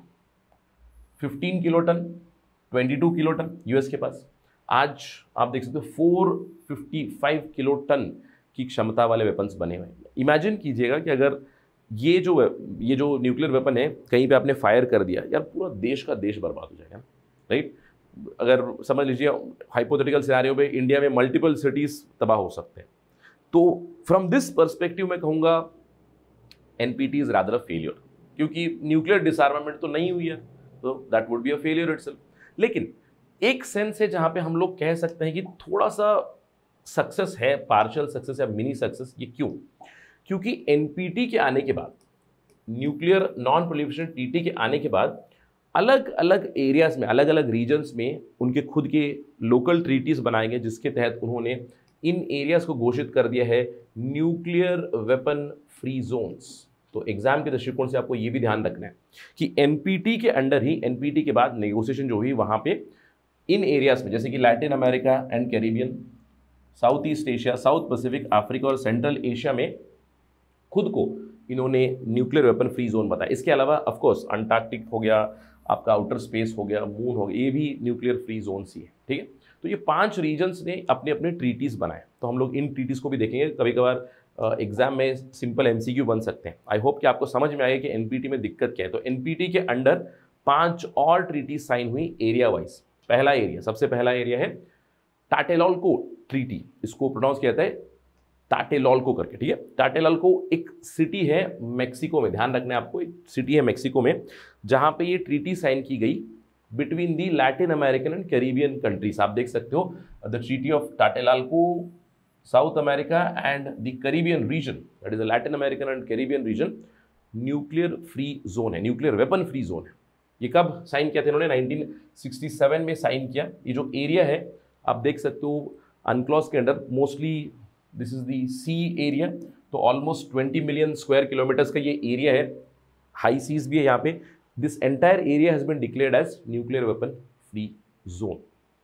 [SPEAKER 2] Fifteen kilo ton, twenty two kilo ton US के पास। आज आप देख सकते हो four fifty five kilo ton की क्षमता वाले वेपन्स बने हुए हैं। इमेजिन कीजिएगा कि अगर ये जो ये जो न्यूक्लियर वेपन है कहीं पे आपने फायर कर दिया, यार पूरा देश का देश बर्बाद हो जाएगा, राइट। अगर समझ लीजिए हाइपोथेटिकल सिनेरियो में इंडिया में मल्टीपल सिटीज तबाह हो सकते हैं। तो फ्रॉम दिस पर्सपेक्टिव मैं कहूँगा NPT is rather a failure, क्योंकि न्यूक्लियर डिसआर्मामेंट तो नहीं हुई है, तो that would be a failure itself. लेकिन एक सेंस है जहाँ पे हम लोग कह सकते हैं कि थोड़ा सा सक्सेस है, पार्शियल सक्सेस या मिनी सक्सेस। ये क्यों? क्योंकि एनपीटी के आने के बाद, न्यूक्लियर नॉन प्रोलिफरेशन ट्रीटी के आने के बाद, अलग अलग एरियाज में, अलग अलग रीजन्स में उनके खुद के लोकल ट्रीटीज बनाए गए, जिसके तहत उन्होंने इन एरियाज को घोषित कर दिया है न्यूक्लियर वेपन फ्री जोन्स। तो एग्जाम के दृष्टिकोण से आपको ये भी ध्यान रखना है कि एनपीटी के अंडर ही, एनपीटी के बाद नेगोशिएशन जो हुई वहाँ पे इन एरियाज में, जैसे कि Latin America and Caribbean, South East Asia, South Pacific, Africa और सेंट्रल एशिया में खुद को इन्होंने न्यूक्लियर वेपन फ्री जोन बताया। इसके अलावा ऑफकोर्स अंटार्कटिक हो गया, आपका आउटर स्पेस हो गया, मून हो गया, ये भी न्यूक्लियर फ्री जोन ही है, ठीक है। तो ये पांच रीजन्स ने अपने अपने ट्रीटीज़ बनाए, तो हम लोग इन ट्रीटीज़ को भी देखेंगे। कभी कभार एग्जाम में सिंपल एमसीक्यू बन सकते हैं। आई होप कि आपको समझ में आएगा कि एनपीटी में दिक्कत क्या है। तो एनपीटी के अंडर पांच और ट्रीटी साइन हुई एरिया वाइज। पहला एरिया, सबसे पहला एरिया है टाटेलॉल्को ट्रीटी, इसको प्रोनाउंस किया जाता है टाटेलॉल्को करके, ठीक है। टाटेलॉल्को एक सिटी है मेक्सिको में, ध्यान रखना है आपको, एक सिटी है मेक्सिको में जहां पे ये ट्रीटी साइन की गई between the Latin American and Caribbean countries. आप देख सकते हो the treaty of Tlatelolco, South America and the Caribbean region, that is the Latin American and Caribbean region, nuclear free zone है, न्यूक्लियर वेपन फ्री जोन है। ये कब sign किया था इन्होंने? नाइनटीन सिक्सटी सेवन में साइन किया। ये जो एरिया है आप देख सकते हो अनक्लॉज के under, mostly this is the sea area, तो almost twenty million square kilometers का ये एरिया है, हाई सीज भी है यहाँ पे। This entire area has been declared as nuclear weapon free zone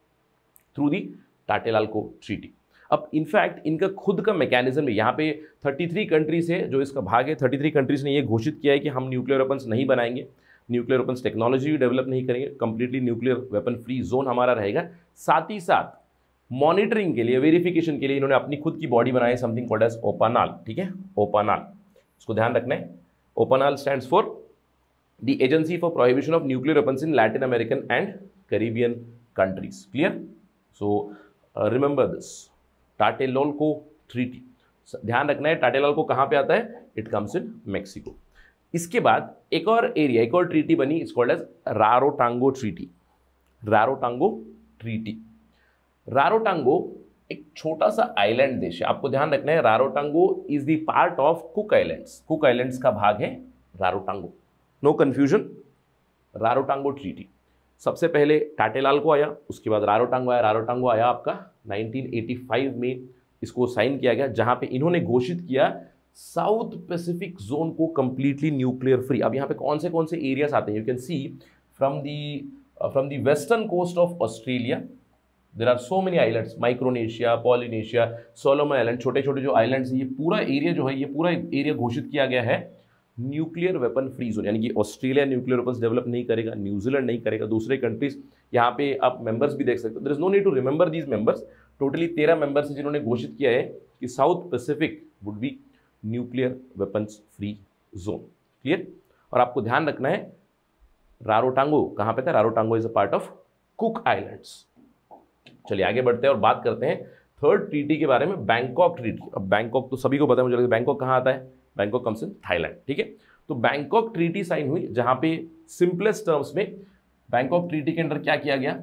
[SPEAKER 2] through the Tlatelolco treaty. अब इनफैक्ट इनका खुद का मैकेनिज्म है, यहाँ पे तैंतीस कंट्रीज है जो इसका भाग है। तैंतीस कंट्रीज ने ये घोषित किया है कि हम न्यूक्लियर वेपन्स नहीं बनाएंगे, न्यूक्लियर वेपन्स टेक्नोलॉजी डेवलप नहीं करेंगे, completely nuclear weapon free zone हमारा रहेगा। साथ ही साथ मॉनिटरिंग के लिए, वेरिफिकेशन के लिए इन्होंने अपनी खुद की बॉडी बनाई, समथिंग कॉल्ड एज ओपानाल। ठीक है, ओपानाल, इसको ध्यान रखना है। OPANAL stands for the agency for prohibition of nuclear weapons in Latin American and Caribbean countries. Clear? So remember this Tlatelolco treaty, ध्यान रखना है। टाटेलाल्को कहाँ पे आता है? It comes in Mexico. इसके बाद एक और एरिया, एक और ट्रीटी बनी, it's called as Rarotonga treaty. Rarotonga treaty, Rarotonga एक छोटा सा आइलैंड देश है, आपको ध्यान रखना है। Rarotonga is the part of Cook Islands, Cook Islands का भाग है Rarotonga, no confusion. Rarotonga treaty, सबसे पहले टाटेलाल्को आया, उसके बाद रारोटांगो आया। रारोटांगो आया आपका नाइनटीन एटी फाइव में, इसको साइन किया गया, जहां पे इन्होंने घोषित किया साउथ पैसिफिक जोन को कंप्लीटली न्यूक्लियर फ्री। अब यहाँ पे कौन से कौन से एरियाज आते हैं? You can see from the from the western coast of Australia, there are so many islands, Micronesia, Polynesia, Solomon island, छोटे छोटे जो आइलैंड्स हैं, ये पूरा एरिया जो है, ये पूरा एरिया घोषित किया गया है न्यूक्लियर वेपन फ्री जोन। यानी कि ऑस्ट्रेलिया न्यूक्लियर वेपन्स डेवलप नहीं करेगा, न्यूजीलैंड नहीं करेगा, दूसरे कंट्रीज, यहाँ पे आप मेंबर्स भी देख सकते हो। There is no need to remember these members. Totally तेरह मेंबर्स हैं जिन्होंने घोषित किया है कि South Pacific would be nuclear weapons free zone. Clear? और आपको ध्यान रखना है रारोटांगो कहाँ पे था? Rarotonga is a part of Cook Islands. चलिए आगे बढ़ते हैं और बात करते हैं थर्ड ट्रीटी के बारे में, बैंकॉक ट्रीटी। अब बैंकॉक तो सभी को पता है, मुझे लगता है बैंकॉक कहाँ आता है? Bangkok comes in Thailand. ठीक है, तो बैंकॉक ट्रीटी साइन हुई, जहां पे सिंपलेस्ट टर्म्स में बैंकॉक ट्रीटी के अंदर क्या किया गया?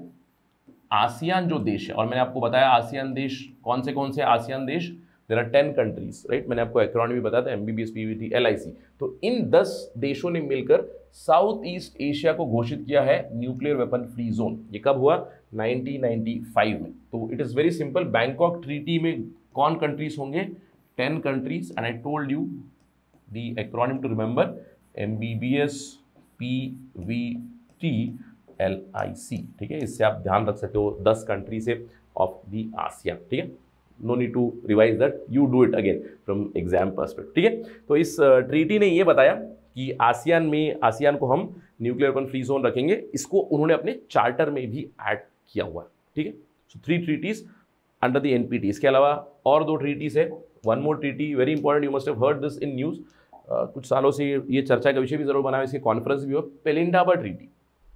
[SPEAKER 2] आसियान जो देश है, और मैंने आपको बताया आसियान देश कौन से कौन से आसियान देश, there are ten countries, right? मैंने आपको एक्रोनिम भी बताया था, एमबीबीएस, पीवीटी, एलआईसी। तो इन दस देशों ने मिलकर साउथ ईस्ट एशिया को घोषित किया है न्यूक्लियर वेपन फ्री जोन। ये कब हुआ? नाइनटीन नाइंटी फाइव में। तो it is very simple, Bangkok treaty में कौन कंट्रीज होंगे? Ten countries, and I told you the acronym to remember, M B B S, P V T, L I C। ठीक है, इससे आप ध्यान रख सकते हो, दस कंट्री से ऑफ दी आसियान। ठीक है, no need to revise that, you do it again from exam perspective. ठीक है, तो इस ट्रीटी ने ये बताया कि आसियान में, आसियान को हम न्यूक्लियर वेपन फ्री जोन रखेंगे। इसको उन्होंने अपने चार्टर में भी ऐड किया हुआ है। ठीक है, so three treaties under the NPT. इसके अलावा और दो ट्रीटीज है, one more treaty, very important, you must have heard this in news. Uh, कुछ सालों से ये चर्चा का विषय भी जरूर बना है, इसकी कॉन्फ्रेंस भी हो, पेलिंडाबा ट्रीटी।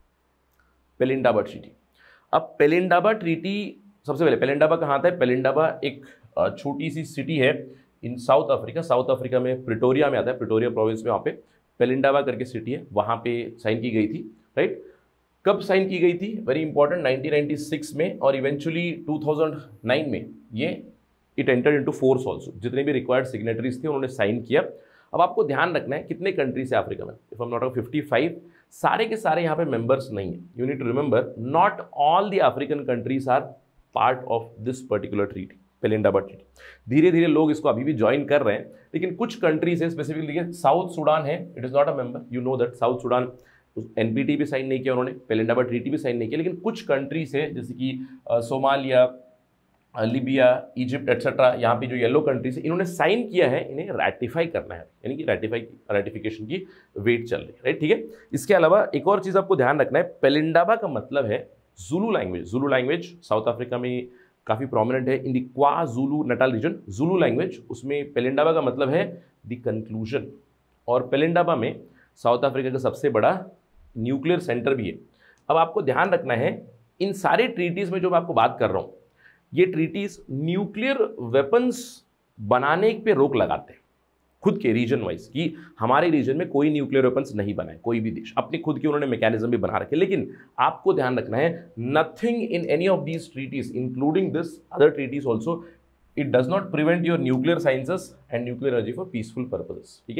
[SPEAKER 2] पेलिंडाबा ट्रीटी, अब पेलिंडाबा ट्रीटी, सबसे पहले पेलिंडाबा कहाँ आता है? पेलिंडाबा एक छोटी सी सिटी है in South Africa, South Africa में प्रिटोरिया में आता है, प्रिटोरिया प्रोविंस में, वहाँ पे पेलिंडाबा करके सिटी है, वहाँ पे साइन की गई थी। राइट, कब साइन की गई थी? Very important, nineteen ninety six में, और इवेंचुअली टू थाउजेंड नाइन में ये it entered into force also. जितने भी रिक्वायर्ड सिग्नेटरीज थे उन्होंने साइन किया। अब आपको ध्यान रखना है कितने कंट्रीज है अफ्रीका में, if I am not wrong fifty five, सारे के सारे यहाँ पे मेंबर्स नहीं है। You need to remember, not all the African countries are part of this particular treaty, Pelindaba treaty. धीरे धीरे लोग इसको अभी भी ज्वाइन कर रहे हैं, लेकिन कुछ कंट्रीज है, स्पेसिफिकली देखिए साउथ सूडान है, it is not a member, you know that. South Sudan NPT भी साइन नहीं किया उन्होंने, पेलिंडाबा ट्रीटी भी साइन नहीं किया, लेकिन कुछ कंट्रीज है जैसे कि सोमालिया, लीबिया, इजिप्ट एटसेट्रा, यहाँ पे जो येलो कंट्रीज है इन्होंने साइन किया है, इन्हें रैटिफाई करना है, यानी कि रैटिफाई रैटिफिकेशन की वेट चल रही है। राइट, ठीक है। इसके अलावा एक और चीज़ आपको ध्यान रखना है, पेलिंडाबा का मतलब है Zulu language. Zulu language South Africa में काफ़ी प्रोमिनेंट है, in the KwaZulu Natal region, Zulu language, उसमें पेलिंडाबा का मतलब है द कंक्लूजन। और पेलिंडाबा में साउथ अफ्रीका का सबसे बड़ा न्यूक्लियर सेंटर भी है। अब आपको ध्यान रखना है, इन सारे ट्रीटीज़ में जो मैं आपको बात कर रहा हूँ, ये ट्रीटीज न्यूक्लियर वेपन्स बनाने पे रोक लगाते हैं खुद के रीजन वाइज, कि हमारे रीजन में कोई न्यूक्लियर वेपन्स नहीं बनाए, कोई भी देश अपने खुद के उन्होंने मैकेनिज्म भी बना रखे। लेकिन आपको ध्यान रखना है, nothing in any of these treaties including this other treaties also, it does not prevent your nuclear sciences and nuclear energy for peaceful purposes. ठीक है,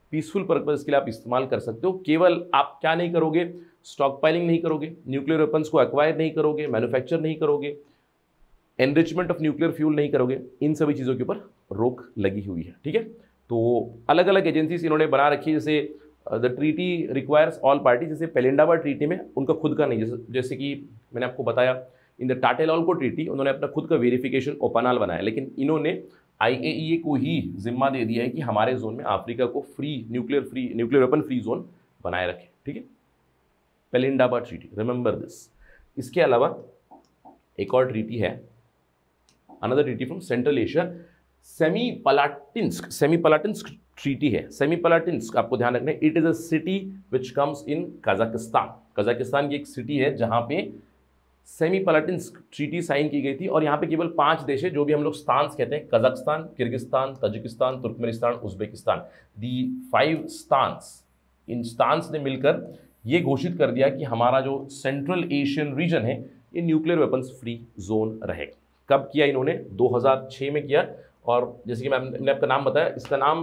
[SPEAKER 2] पीसफुल पर्पज के लिए आप इस्तेमाल कर सकते हो। केवल आप क्या नहीं करोगे, स्टॉक पाइलिंग नहीं करोगे, न्यूक्लियर वेपन्स को एक्वायर नहीं करोगे, मैन्युफैक्चर नहीं करोगे, एनरिचमेंट ऑफ न्यूक्लियर फ्यूल नहीं करोगे, इन सभी चीज़ों के ऊपर रोक लगी हुई है। ठीक है, तो अलग अलग एजेंसीज इन्होंने बना रखी है, जैसे the treaty requires all party, जैसे पेलिंडावा ट्रीटी में उनका खुद का नहीं, जैसे जैसे कि मैंने आपको बताया इन द टाटेलॉल्को ट्रीटी उन्होंने अपना खुद का वेरिफिकेशन ओपनाल बनाया, लेकिन इन्होंने आई ए ई ए को ही जिम्मा दे दिया है कि हमारे जोन में अफ्रीका को free nuclear free nuclear weapon free zone बनाए रखें। ठीक है, पेलिंडावा ट्रीटी, रिमेंबर दिस। इसके अलावा एक और ट्रीटी है, another treaty from Central Asia, Semipalatinsk Semipalatinsk treaty है। सेमी पलाटिन्स्क आपको ध्यान रखना है, it is a city which comes in Kazakhstan. Kazakhstan की एक सिटी है जहां पे सेमी पलाटिन्स्क ट्रीटी साइन की गई थी, और यहाँ पे केवल पांच देश है जो भी हम लोग स्तान्स कहते हैं, Kazakhstan, Kyrgyzstan, Tajikistan, Turkmenistan, Uzbekistan, the five stans. इन स्तान्स ने मिलकर ये घोषित कर दिया कि हमारा जो सेंट्रल एशियन रीजन है ये न्यूक्लियर वेपन्स फ्री जोन रहेगा। कब किया इन्होंने? दो हज़ार छह में किया, और जैसे कि मैंने आपका नाम बताया, इसका नाम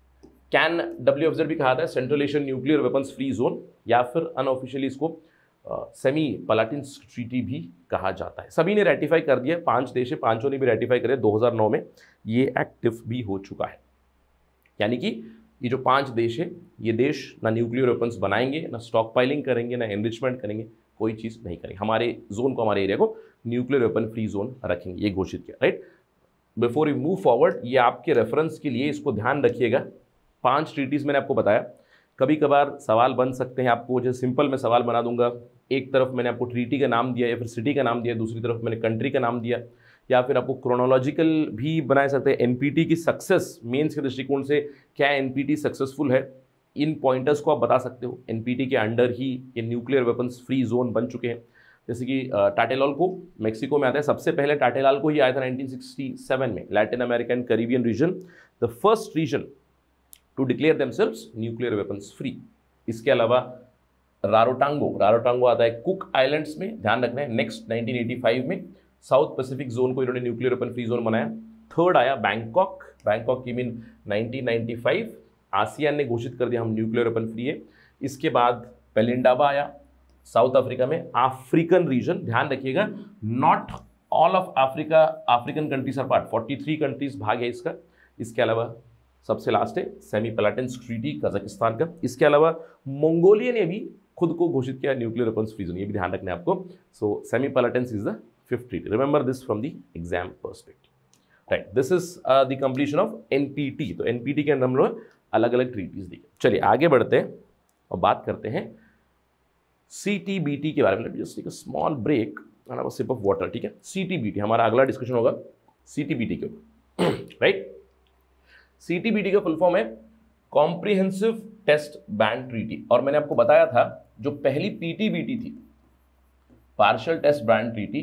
[SPEAKER 2] कैन डब्ल्यू एफ जेड भी कहा था, Central Asian nuclear weapons free zone, या फिर अनऑफिशियली इसको सेमी पलाटिन्स्क ट्रीटी भी कहा जाता है। सभी ने रेटिफाई कर दिया, पांच देश है, पांचों ने भी रेटिफाई कर दिया। दो हज़ार नौ में ये एक्टिव भी हो चुका है, यानी कि ये जो पांच देश है ये देश ना न्यूक्लियर वेपन्स बनाएंगे, ना स्टॉक पाइलिंग करेंगे, ना एनरिचमेंट करेंगे, कोई चीज़ नहीं करेंगे, हमारे जोन को, हमारे एरिया को न्यूक्लियर वेपन फ्री जोन रखेंगे, ये घोषित किया। Right, before you move forward, ये आपके रेफरेंस के लिए, इसको ध्यान रखिएगा। पांच ट्रीटीज मैंने आपको बताया, कभी कभार सवाल बन सकते हैं आपको, जैसे सिंपल मैं सवाल बना दूंगा, एक तरफ मैंने आपको ट्रीटी का नाम दिया या फिर सिटी का नाम दिया, दूसरी तरफ मैंने कंट्री का नाम दिया, या फिर आपको क्रोनोलॉजिकल भी बना सकते हैं। एनपीटी की सक्सेस मेंस के दृष्टिकोण से क्या एनपीटी सक्सेसफुल है, इन पॉइंटर्स को आप बता सकते हो। एनपीटी के अंडर ही ये न्यूक्लियर वेपन्स फ्री जोन बन चुके हैं, जैसे कि टाटेलॉल्को मैक्सिको में आता है, सबसे पहले टाटेलॉल्को ही आया था नाइनटीन सिक्सटी सेवन में, Latin America and Caribbean region, the first region to declare themselves nuclear weapons free. इसके अलावा रारोटांगो रारोटांगो आता है कुक आइलैंड्स में, ध्यान रखना है, नेक्स्ट नाइनटीन एटी फाइव में साउथ पैसिफिक जोन को इन्होंने न्यूक्लियर वेपन फ्री जोन बनाया। थर्ड आया बैंकॉक, बैंकॉक की मीन नाइनटीन नाइंटी फाइव, आसियान ने घोषित कर दिया हम न्यूक्लियर वेपन फ्री है। इसके बाद पेलिंडावा आया साउथ अफ्रीका में, अफ्रीकन रीजन, ध्यान रखिएगा, not all of Africa, African countries are part, forty three countries भाग है इसका। इसके अलावा सबसे लास्ट है सेमी पलाटिन्स्क ट्रीटी कजाकिस्तान का। इसके अलावा मंगोलिया ने भी खुद को घोषित किया न्यूक्लियर वेपन्स फ्री जोन, ये भी ध्यान रखना है आपको। So Semipalatinsk is the fifth treaty, remember this from the exam perspective. Right, this is the completion of NPT. तो एनपीटी के अंदर हम लोग अलग अलग ट्रीटीज देखे। चलिए आगे बढ़ते हैं और बात करते हैं सीटीबीटी के बारे में। Just take a small break and have a sip of water. ठीक है, सीटीबीटी हमारा अगला डिस्कशन होगा सीटीबीटी के ऊपर। राइट, सीटीबीटी का फुल फॉर्म है कॉम्प्रिहेंसिव टेस्ट बैंड ट्रीटी, और मैंने आपको बताया था जो पहली पीटीबीटी थी, partial test band treaty,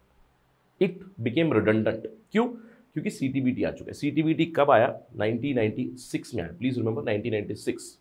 [SPEAKER 2] it became redundant. क्यों? क्योंकि सीटीबीटी आ चुका है। सीटीबीटी कब आया? नाइनटीन नाइंटी सिक्स में आया, please remember nineteen ninety six.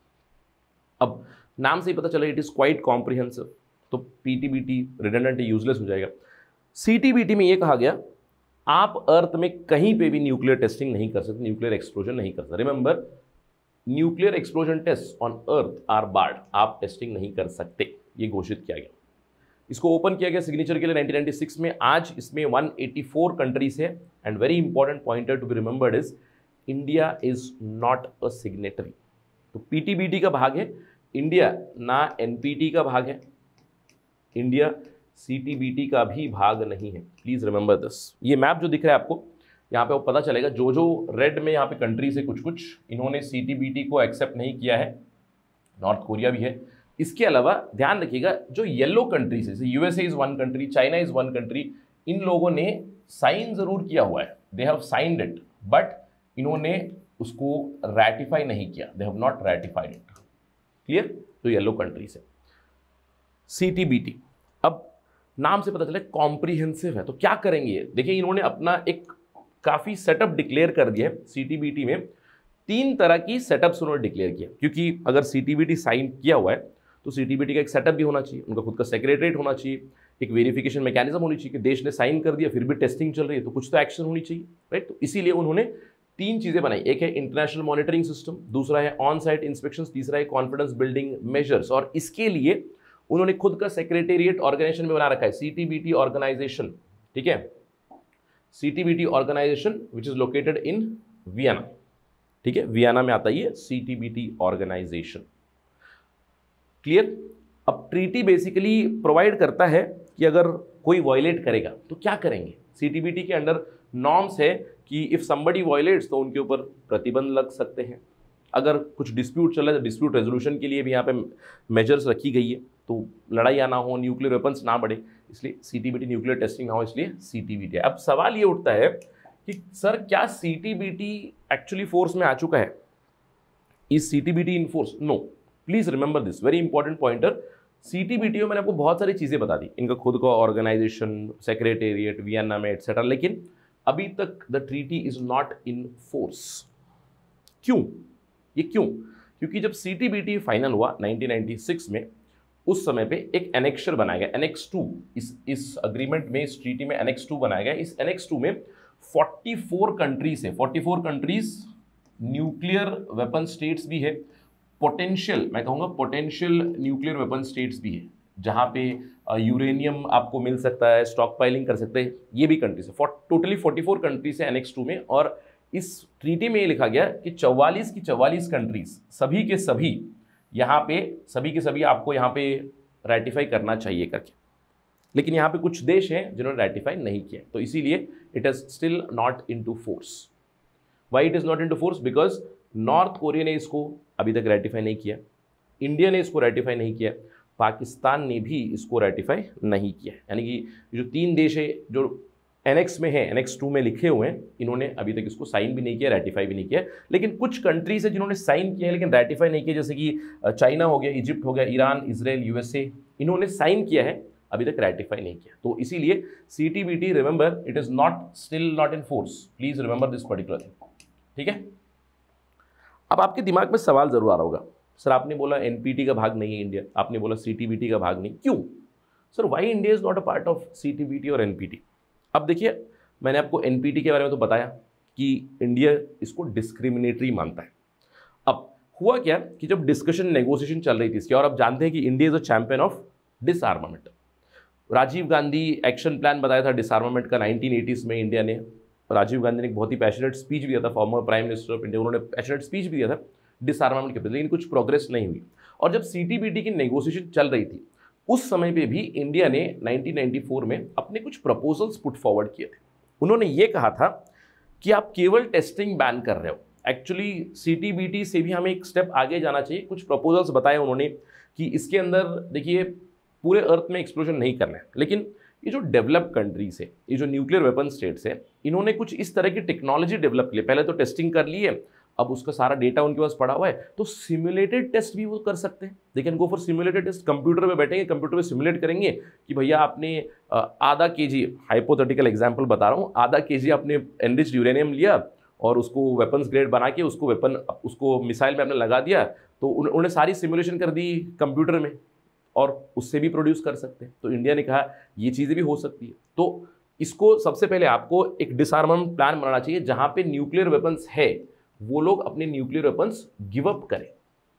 [SPEAKER 2] अब नाम से ही पता चला इट इज क्वाइट कॉम्प्रिहेंसिव, तो पीटीबीटी रिडंडेंट यूजलेस हो जाएगा। सीटीबीटी में ये कहा गया आप अर्थ में कहीं पे भी न्यूक्लियर टेस्टिंग नहीं कर सकते, न्यूक्लियर एक्सप्लोजन नहीं कर सकते। Remember, nuclear explosion test on earth are barred, आप टेस्टिंग नहीं कर सकते, ये घोषित किया गया। इसको ओपन किया गया सिग्नेचर के लिए नाइनटीन नाइंटी सिक्स में। आज इसमें वन एटी फोर कंट्रीज है, and very important pointer to be remembered is India is not a signatory. तो पीटीबीटी का भाग है इंडिया, ना एनपीटी का भाग है, इंडिया सीटीबीटी का भी भाग नहीं है, प्लीज रिमेंबर दिस। ये मैप जो दिख रहा है आपको यहाँ पे, वो पता चलेगा जो जो रेड में यहाँ पे कंट्रीज है, कुछ कुछ इन्होंने सीटीबीटी को एक्सेप्ट नहीं किया है, नॉर्थ कोरिया भी है। इसके अलावा ध्यान रखिएगा जो येलो कंट्रीज है, जैसे USA is one country, China is one country, इन लोगों ने साइन जरूर किया हुआ है, they have signed it, but इन्होंने उसको रैटिफाई नहीं किया, they have not ratified it. Clear? तो येलो कंट्रीज है सीटीबीटी। अब नाम से पता चला कॉम्प्रिहेंसिव है, तो क्या करेंगे? देखिए इन्होंने अपना एक काफी सेटअप डिक्लेयर कर दिया है। सीटीबीटी में तीन तरह की सेटअप्स उन्होंने डिक्लेयर किया, क्योंकि अगर सीटीबीटी साइन किया हुआ है तो सीटीबीटी का एक सेटअप भी होना चाहिए, उनका खुद का सेक्रेटरीट होना चाहिए, एक वेरिफिकेशन मैकेनिज्म होनी चाहिए कि देश ने साइन कर दिया फिर भी टेस्टिंग चल रही है तो कुछ तो एक्शन होनी चाहिए। राइट, तो इसीलिए उन्होंने तीन चीजें बनाई, एक है इंटरनेशनल मॉनिटरिंग सिस्टम, दूसरा है ऑन साइट इंस्पेक्शन, तीसरा है कॉन्फिडेंस बिल्डिंग मेजर्स। और इसके लिए उन्होंने खुद का सेक्रेटेरिएट ऑर्गेनाइजेशन में बना रखा है, सीटीबीटी ऑर्गेनाइजेशन, ठीक है, CTBT organization which is located in Vienna, ठीक है, वियना में आता है सीटीबीटी ऑर्गेनाइजेशन। क्लियर। अब ट्रीटी बेसिकली प्रोवाइड करता है कि अगर कोई वायलेट करेगा तो क्या करेंगे। सीटीबीटी के अंडर नॉर्म्स है कि इफ समबडी वायलेट्स तो उनके ऊपर प्रतिबंध लग सकते हैं। अगर कुछ डिस्प्यूट चल रहा है तो डिस्प्यूट रेजोल्यूशन के लिए भी यहाँ पे मेजर्स रखी गई है, तो लड़ाई ना हो, न्यूक्लियर वेपन्स ना बढ़े, इसलिए सीटीबीटी न्यूक्लियर टेस्टिंग ना हो, इसलिए सीटीबीटी। अब सवाल ये उठता है कि सर क्या सीटीबीटी एक्चुअली फोर्स में आ चुका है? Is CTBT in force? No, please remember this very important pointer. CTBT में मैंने आपको बहुत सारी चीजें बता दी, इनका खुद का ऑर्गेनाइजेशन, सेक्रेटेरिएट वियना में एटसेट्रा, लेकिन अभी तक the treaty is not in force. क्यों? ये क्यों? क्योंकि जब सीटीबीटी फाइनल हुआ नाइनटीन नाइंटी सिक्स में, उस समय पे एक एनेक्सर बनाया गया, एनेक्स टू, इस इस अग्रीमेंट में, इस ट्रीटी में एनेक्स टू बनाया गया। इस एनेक्स टू में चौवालीस कंट्रीज है, चौवालीस कंट्रीज, न्यूक्लियर वेपन स्टेट्स भी है, पोटेंशियल, मैं कहूँगा पोटेंशियल न्यूक्लियर वेपन स्टेट्स भी है, जहाँ पे यूरेनियम आपको मिल सकता है, स्टॉक पाइलिंग कर सकते हैं, ये भी कंट्रीज है। टोटली चौवालीस कंट्रीज है एनेक्स टू में। और इस ट्रीटी में ये लिखा गया कि चौवालीस की चौवालीस कंट्रीज, सभी के सभी यहाँ पे, सभी के सभी आपको यहाँ पे रेटिफाई करना चाहिए करके। लेकिन यहाँ पे कुछ देश हैं जिन्होंने रेटिफाई नहीं किया, तो इसीलिए it is still not into force. Why it is not into force? Because North Korea ने इसको अभी तक रेटिफाई नहीं किया, इंडिया ने इसको रेटिफाई नहीं किया, पाकिस्तान ने भी इसको रेटिफाई नहीं किया। यानी कि जो तीन देश है जो एनेक्स में है, एनेक्स टू में लिखे हुए हैं, इन्होंने अभी तक इसको साइन भी नहीं किया, रेटिफाई भी नहीं किया। लेकिन कुछ कंट्रीज है जिन्होंने साइन किया है लेकिन रेटिफाई नहीं किया, जैसे कि चाइना हो गया, इजिप्ट हो गया, ईरान, इजराइल, यूएसए, इन्होंने साइन किया है, अभी तक रेटिफाई नहीं किया। तो इसीलिए CTBT, remember, it is not, still not in force. Please remember this particular thing, ठीक है। अब आपके दिमाग में सवाल जरूर आ रहा होगा, सर आपने बोला एनपीटी का भाग नहीं है इंडिया, आपने बोला सीटीबीटी का भाग नहीं, क्यों? Sir why India is not a part of CTBT और एनपीटी? अब देखिए, मैंने आपको एनपीटी के बारे में तो बताया कि इंडिया इसको डिस्क्रिमिनेटरी मानता है। अब हुआ क्या कि जब डिस्कशन, नेगोशिएशन चल रही थी इसकी, और अब जानते हैं कि India is a champion of disarmament. Rajiv Gandhi action plan बताया था डिसआर्मामेंट का नाइनटीन एटीज़ में इंडिया ने। राजीव गांधी ने एक बहुत ही पैशनेट स्पीच दिया था, former prime minister of India, उन्होंने पैशनेट स्पीच भी दिया था डिसआर्मामेंट के प्रति, लेकिन कुछ प्रोग्रेस नहीं हुई। और जब सीटीबीटी की नेगोशिएशन चल रही थी, उस समय पे भी इंडिया ने नाइनटीन नाइंटी फोर में अपने कुछ प्रपोजल्स पुट फॉरवर्ड किए थे। उन्होंने ये कहा था कि आप केवल टेस्टिंग बैन कर रहे हो, एक्चुअली सीटीबीटी से भी हमें एक स्टेप आगे जाना चाहिए। कुछ प्रपोजल्स बताए उन्होंने कि इसके अंदर देखिए पूरे अर्थ में एक्सप्लोजन नहीं करना है, लेकिन ये जो डेवलप कंट्रीज है, ये जो न्यूक्लियर वेपन स्टेट्स है, इन्होंने कुछ इस तरह की टेक्नोलॉजी डेवलप की है। पहले तो टेस्टिंग कर ली है, अब उसका सारा डेटा उनके पास पड़ा हुआ है, तो सिमुलेटेड टेस्ट भी वो कर सकते हैं। They can go for simulated test. Computer पे बैठेंगे, कंप्यूटर पे सिमुलेट करेंगे कि भैया आपने आधा के जी, हाइपोथेटिकल एग्जाम्पल बता रहा हूँ, आधा के जी आपने एनरिच्ड यूरेनियम लिया और उसको वेपन्स ग्रेड बना के उसको वेपन, उसको मिसाइल में आपने लगा दिया, तो उन्होंने सारी सिमुलेशन कर दी कंप्यूटर में और उससे भी प्रोड्यूस कर सकते हैं। तो इंडिया ने कहा ये चीज़ें भी हो सकती है। तो इसको सबसे पहले आपको एक डिसआर्ममेंट प्लान बनाना चाहिए, जहाँ पे न्यूक्लियर वेपन्स है वो लोग अपने न्यूक्लियर वेपन्स गिव अप करें।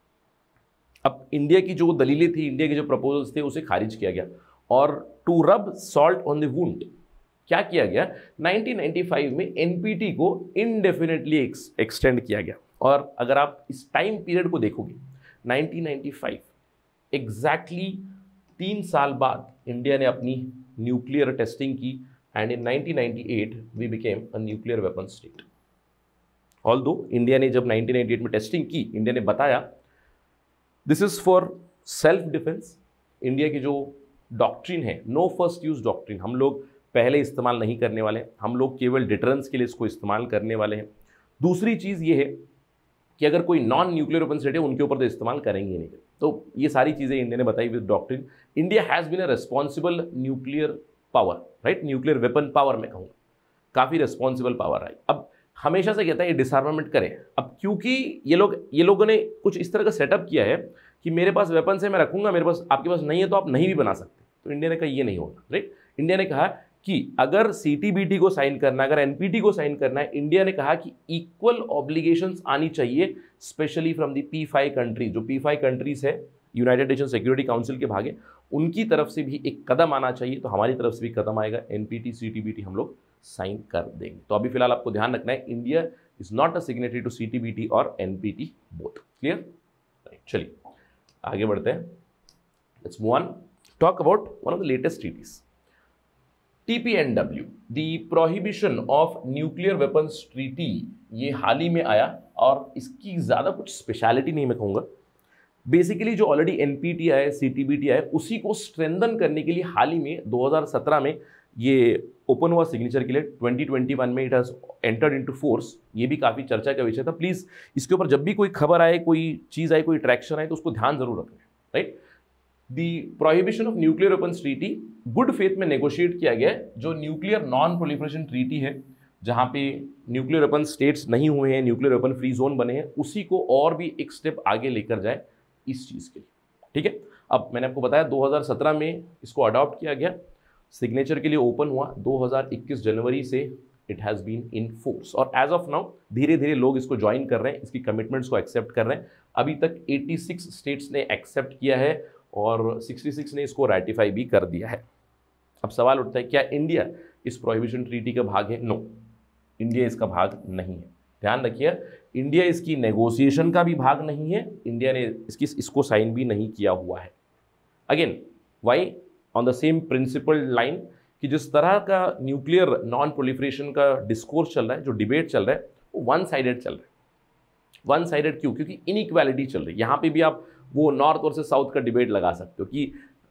[SPEAKER 2] अब इंडिया की जो दलीलें थी, इंडिया के जो प्रपोजल्स थे, उसे खारिज किया गया। और to rub salt on the wound क्या किया गया, नाइनटीन नाइंटी फाइव में एनपीटी को इनडेफिनेटली एक्सटेंड किया गया। और अगर आप इस टाइम पीरियड को देखोगे, नाइनटीन नाइंटी फाइव एग्जैक्टली तीन साल बाद इंडिया ने अपनी न्यूक्लियर टेस्टिंग की, and in nineteen ninety eight we became a nuclear weapon state. Although India ने जब नाइनटीन नाइंटी एट में टेस्टिंग की, इंडिया ने बताया this is for self defence. India की जो डॉक्ट्रिन है, नो फर्स्ट यूज डॉक्ट्रिन, हम लोग पहले इस्तेमाल नहीं करने वाले, हम लोग केवल डिटरेंस के लिए इसको इस्तेमाल करने वाले हैं। दूसरी चीज़ ये है कि अगर कोई नॉन न्यूक्लियर वेपन स्टेट है उनके ऊपर तो इस्तेमाल करेंगे नहीं। तो ये सारी चीज़ें इंडिया ने बताई with doctrine. India has been a responsible nuclear power, right, nuclear weapon power मैं कहूँगा, काफ़ी रेस्पॉन्सिबल पावर है। अब हमेशा से कहता है ये डिसआर्मामेंट करें। अब क्योंकि ये लोग ये लोगों ने कुछ इस तरह का सेटअप किया है कि मेरे पास वेपन है, मैं रखूंगा, मेरे पास, आपके पास नहीं है तो आप नहीं भी बना सकते, तो इंडिया ने कहा ये नहीं होगा, राइट। इंडिया ने कहा कि अगर सीटीबीटी को साइन करना है, अगर एनपीटी को साइन करना है, इंडिया ने कहा कि इक्वल ऑब्लिगेशंस आनी चाहिए specially from the P five countries. जो पी फाइव कंट्रीज है यूनाइटेड नेशन सिक्योरिटी काउंसिल के भाग है, उनकी तरफ से भी एक कदम आना चाहिए, तो हमारी तरफ से भी कदम आएगा, एनपीटी सीटीबीटी हम लोग साइन कर देंगे। तो अभी फिलहाल आपको ध्यान रखना है, India is not a signatory to CTBT और एनपीटी बोथ। क्लियर? चलिए आगे बढ़ते हैं। Let's move on, talk about one of the latest treaties, T P N W, the prohibition of nuclear weapons treaty. ये हाल ही में आया और इसकी ज़्यादा कुछ स्पेशलिटी नहीं मैं कहूँगा। बेसिकली जो ऑलरेडी एनपीटी है, सीटीबीटी है, उसी को स्ट्रेंथन करने के लिए हाल ही में दो हज़ार सत्रह में ये ओपन हुआ सिग्नेचर के लिए। ट्वेंटी ट्वेंटी वन में it has entered into force. ये भी काफ़ी चर्चा का विषय था। प्लीज़ इसके ऊपर जब भी कोई खबर आए, कोई चीज़ आए, कोई ट्रैक्शन आए, तो उसको ध्यान जरूर रखें। Right, the prohibition of nuclear weapons treaty good faith में नेगोशिएट किया गया है। जो न्यूक्लियर नॉन प्रोलिफरेशन ट्रीटी है, जहाँ पे न्यूक्लियर वेपन स्टेट्स नहीं हुए हैं, न्यूक्लियर वेपन फ्री जोन बने हैं, उसी को और भी एक स्टेप आगे लेकर जाए इस चीज़ के लिए। ठीक है, अब मैंने आपको बताया दो हज़ार सत्रह में इसको अडॉप्ट किया गया, सिग्नेचर के लिए ओपन हुआ दो हज़ार इक्कीस जनवरी से it has been in force, और एज ऑफ नाउ धीरे धीरे लोग इसको ज्वाइन कर रहे हैं, इसकी कमिटमेंट्स को एक्सेप्ट कर रहे हैं। अभी तक छियासी स्टेट्स ने एक्सेप्ट किया है और छियासठ ने इसको रेटिफाई भी कर दिया है। अब सवाल उठता है, क्या इंडिया इस प्रोहिबिशन ट्रीटी का भाग है? नो, इंडिया इसका भाग नहीं है। ध्यान रखिए, इंडिया इसकी नेगोशिएशन का भी भाग नहीं है, इंडिया ने इसकी इसको साइन भी नहीं किया हुआ है। Again why, on the same principle line कि जिस तरह का न्यूक्लियर नॉन प्रोलिफरेशन का डिस्कोर्स चल रहा है, जो डिबेट चल रहा है, वो वन साइडेड चल रहा है। वन साइडेड क्यों? क्योंकि इनइक्वालिटी चल रही है। यहाँ पे भी आप वो नॉर्थ और से साउथ का डिबेट लगा सकते हो कि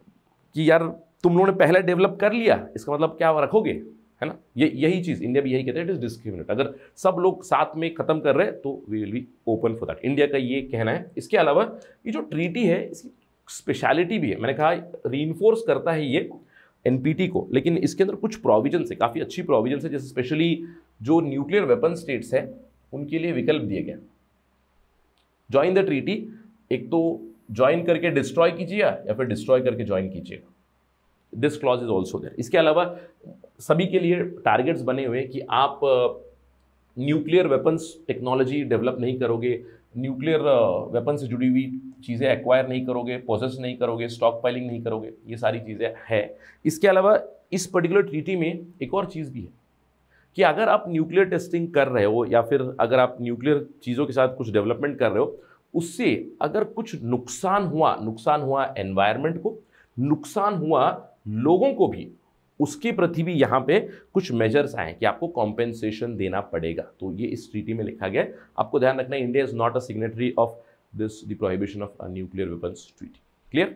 [SPEAKER 2] कि यार तुम लोगों ने पहले डेवलप कर लिया, इसका मतलब क्या रखोगे, है ना? ये यही चीज़ इंडिया भी यही कहते हैं, इट इज डिस्क्रिमिनेट। अगर सब लोग साथ में खत्म कर रहे हैं तो we will be open for that, India का ये कहना है। इसके अलावा ये जो ट्रीटी है, इसकी स्पेशलिटी भी है। मैंने कहा रीइंफोर्स करता है ये एनपीटी को, लेकिन इसके अंदर कुछ प्रोविजन है, काफ़ी अच्छी प्रोविजन है, जैसे स्पेशली जो न्यूक्लियर वेपन स्टेट्स है उनके लिए विकल्प दिए गए। ज्वाइन द ट्रीटी, एक तो ज्वाइन करके डिस्ट्रॉय कीजिए या फिर डिस्ट्रॉय करके ज्वाइन कीजिएगा, this clause is also there. इसके अलावा सभी के लिए टारगेट्स बने हुए कि आप न्यूक्लियर वेपन्स टेक्नोलॉजी डेवलप नहीं करोगे, न्यूक्लियर वेपन से जुड़ी हुई चीज़ें एक्वायर नहीं करोगे, पोजेस नहीं करोगे, स्टॉक पाइलिंग नहीं करोगे, ये सारी चीज़ें हैं। इसके अलावा इस पर्टिकुलर ट्रीटी में एक और चीज़ भी है कि अगर आप न्यूक्लियर टेस्टिंग कर रहे हो या फिर अगर आप न्यूक्लियर चीज़ों के साथ कुछ डेवलपमेंट कर रहे हो, उससे अगर कुछ नुकसान हुआ, नुकसान हुआ एनवायरनमेंट को, नुकसान हुआ लोगों को भी, उसके प्रति भी यहाँ पे कुछ मेजर्स आए कि आपको कॉम्पेंसेशन देना पड़ेगा। तो ये इस ट्रीटी में लिखा गया है। आपको ध्यान रखना है, India is not a signatory of this the prohibition of nuclear weapons treaty. Clear?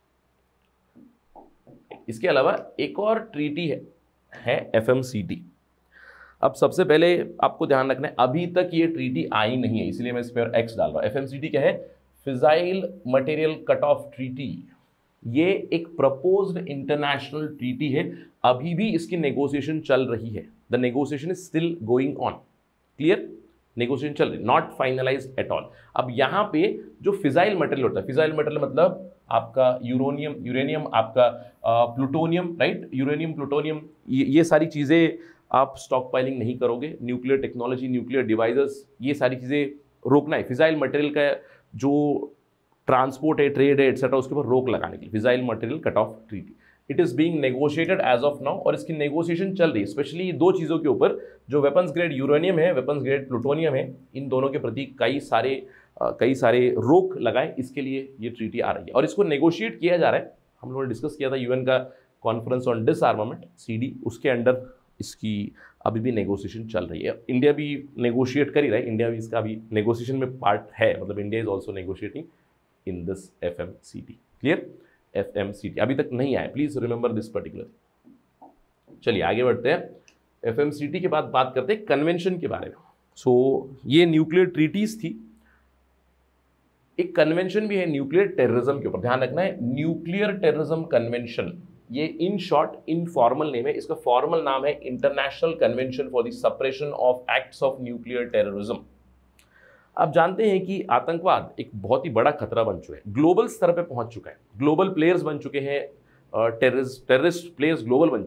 [SPEAKER 2] इसके अलावा एक और ट्रीटी है, है एफएमसीटी। अब सबसे पहले आपको ध्यान रखना है, अभी तक ये ट्रीटी आई नहीं है, इसलिए मैं इस पर एक्स डाल रहा हूँ। एफएमसीटी क्या है? Fissile material cut off treaty. ये एक प्रपोज्ड इंटरनेशनल ट्रीटी है, अभी भी इसकी नेगोशिएशन चल रही है। The negotiation is still going on. Clear? Negotiation चल रही, नॉट फाइनलाइज्ड एट ऑल। अब यहाँ पे जो फिजाइल मटेरियल होता है, फिजाइल मटेरियल मतलब आपका यूरोनियम, यूरेनियम, आपका प्लूटोनियम, राइट? यूरेनियम, प्लूटोनियम, ये, ये सारी चीज़ें आप स्टॉक पाइलिंग नहीं करोगे। न्यूक्लियर टेक्नोलॉजी, न्यूक्लियर डिवाइसेस, ये सारी चीज़ें रोकना है। फिजाइल मटेरियल का जो ट्रांसपोर्ट है, ट्रेड है, एटसेट्रा, उसके ऊपर रोक लगाने के लिए fissile material cut off treaty. It is being negotiated as of now, और इसकी नेगोशिएशन चल रही है स्पेशली दो चीज़ों के ऊपर, जो वेपन्स ग्रेड यूरेनियम है, वेपन्स ग्रेड प्लूटोनियम है, इन दोनों के प्रति कई सारे आ, कई सारे रोक लगाए, इसके लिए ये ट्रीटी आ रही है और इसको नेगोशिएट किया जा रहा है। हम लोगों ने डिस्कस किया था यूएन का कॉन्फ्रेंस ऑन डिसआर्मामेंट, सीडी, उसके अंडर इसकी अभी भी नेगोशिएशन चल रही है। इंडिया भी नेगोशिएट कर ही रहा है, इंडिया भी इसका अभी नेगोशिएशन में पार्ट है, मतलब India is also negotiating in this FMCT. Clear? FMCT अभी तक नहीं आया, प्लीज रिमेंबर दिस पर्टिकुलर। चलिए आगे बढ़ते हैं। एफएमसीटी के बाद बात करते हैं कन्वेंशन के बारे में। सो so, ये न्यूक्लियर ट्रीटीज थी। एक कन्वेंशन भी है न्यूक्लियर टेररिज्म के ऊपर, ध्यान रखना है, न्यूक्लियर टेररिज्म कन्वेंशन। ये इन शॉर्ट इनफॉर्मल नेम है, इसका फॉर्मल नाम है international convention for the suppression of acts of nuclear terrorism. आप जानते हैं कि आतंकवाद एक बहुत ही बड़ा खतरा बन चुका है, ग्लोबल स्तर पे पहुंच चुका है, ग्लोबल प्लेयर्स बन चुके हैं, टेररिस्ट टेररिस्ट प्लेयर्स ग्लोबल बन चुके हैं।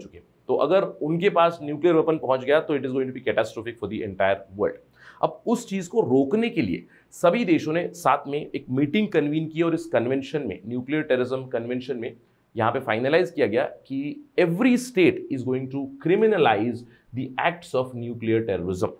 [SPEAKER 2] तो अगर उनके पास न्यूक्लियर वेपन पहुंच गया तो it is going to be catastrophic for the entire world. अब उस चीज को रोकने के लिए सभी देशों ने साथ में एक मीटिंग कन्वीन की और इस कन्वेंशन में, न्यूक्लियर टेररिज्म कन्वेंशन में, यहां पे फाइनलाइज किया गया कि every state is going to criminalize the acts of nuclear terrorism.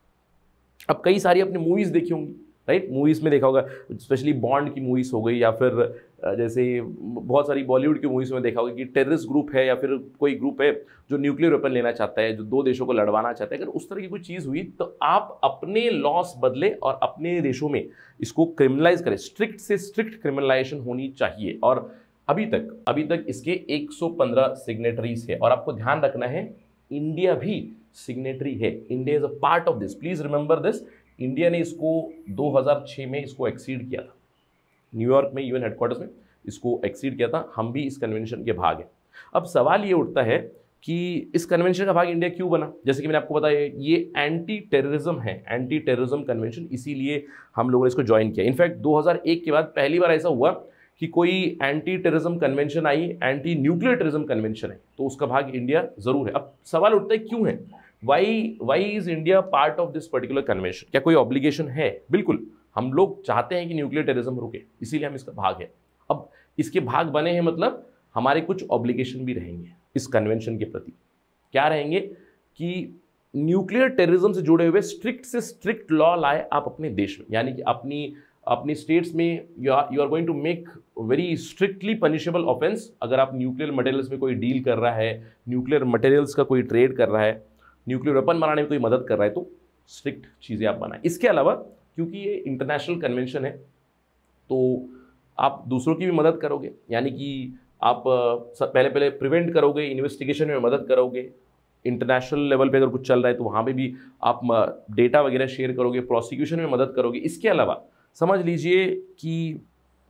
[SPEAKER 2] अब कई सारी आपने मूवीज देखी होंगी, राइट, मूवीज में देखा होगा, स्पेशली बॉन्ड की मूवीज हो गई या फिर जैसे बहुत सारी बॉलीवुड की मूवीज में देखा होगा कि टेररिस्ट ग्रुप है या फिर कोई ग्रुप है जो न्यूक्लियर वेपन लेना चाहता है, जो दो देशों को लड़वाना चाहता है। अगर उस तरह की कोई चीज़ हुई तो आप अपने लॉस बदले और अपने देशों में इसको क्रिमिनलाइज करें, स्ट्रिक्ट से स्ट्रिक्ट क्रिमिनलाइजेशन होनी चाहिए। और अभी तक अभी तक इसके एक सौ पंद्रह सिग्नेटरीज है और आपको ध्यान रखना है इंडिया भी सिग्नेटरी है। India is a part of this, please remember this. India ने इसको दो हज़ार छह में इसको एक्सीड किया था, न्यूयॉर्क में यूएन हेडक्वार्टर्स में इसको एक्सीड किया था। हम भी इस कन्वेंशन के भाग हैं। अब सवाल ये उठता है कि इस कन्वेंशन का भाग इंडिया क्यों बना। जैसे कि मैंने आपको बताया ये एंटी टेररिज्म है, एंटी टेररिज्म कन्वेंशन, इसीलिए हम लोगों ने इसको ज्वाइन किया। इनफैक्ट दो हज़ार एक के बाद पहली बार ऐसा हुआ कि कोई एंटी टेररिज्म कन्वेंशन आई, एंटी न्यूक्लियर टेररिज्म कन्वेंशन है, तो उसका भाग इंडिया जरूर है। अब सवाल उठता है क्यों है, why why is India part of this particular convention. क्या कोई ऑब्लिगेशन है? बिल्कुल, हम लोग चाहते हैं कि न्यूक्लियर टेररिज्म रुके, इसीलिए हम इसका भाग है। अब इसके भाग बने हैं मतलब हमारे कुछ ऑब्लिगेशन भी रहेंगे इस कन्वेंशन के प्रति। क्या रहेंगे कि न्यूक्लियर टेररिज्म से जुड़े हुए स्ट्रिक्ट से स्ट्रिक्ट लॉ लाए आप अपने देश में, यानी कि अपनी अपनी स्टेट्स में you are you are going to make very strictly punishable offence. अगर आप न्यूक्लियर मटेरियल्स में कोई डील कर रहा है, न्यूक्लियर मटेरियल्स का कोई ट्रेड कर रहा है, न्यूक्लियर वेपन बनाने में कोई मदद कर रहा है, तो स्ट्रिक्ट चीज़ें आप बनाएं। इसके अलावा क्योंकि ये इंटरनेशनल कन्वेंशन है तो आप दूसरों की भी मदद करोगे, यानी कि आप पहले पहले प्रिवेंट करोगे, इन्वेस्टिगेशन में मदद करोगे। इंटरनेशनल लेवल पे अगर कुछ चल रहा है तो वहाँ पे भी आप डेटा वगैरह शेयर करोगे, प्रोसिक्यूशन में मदद करोगे। इसके अलावा समझ लीजिए कि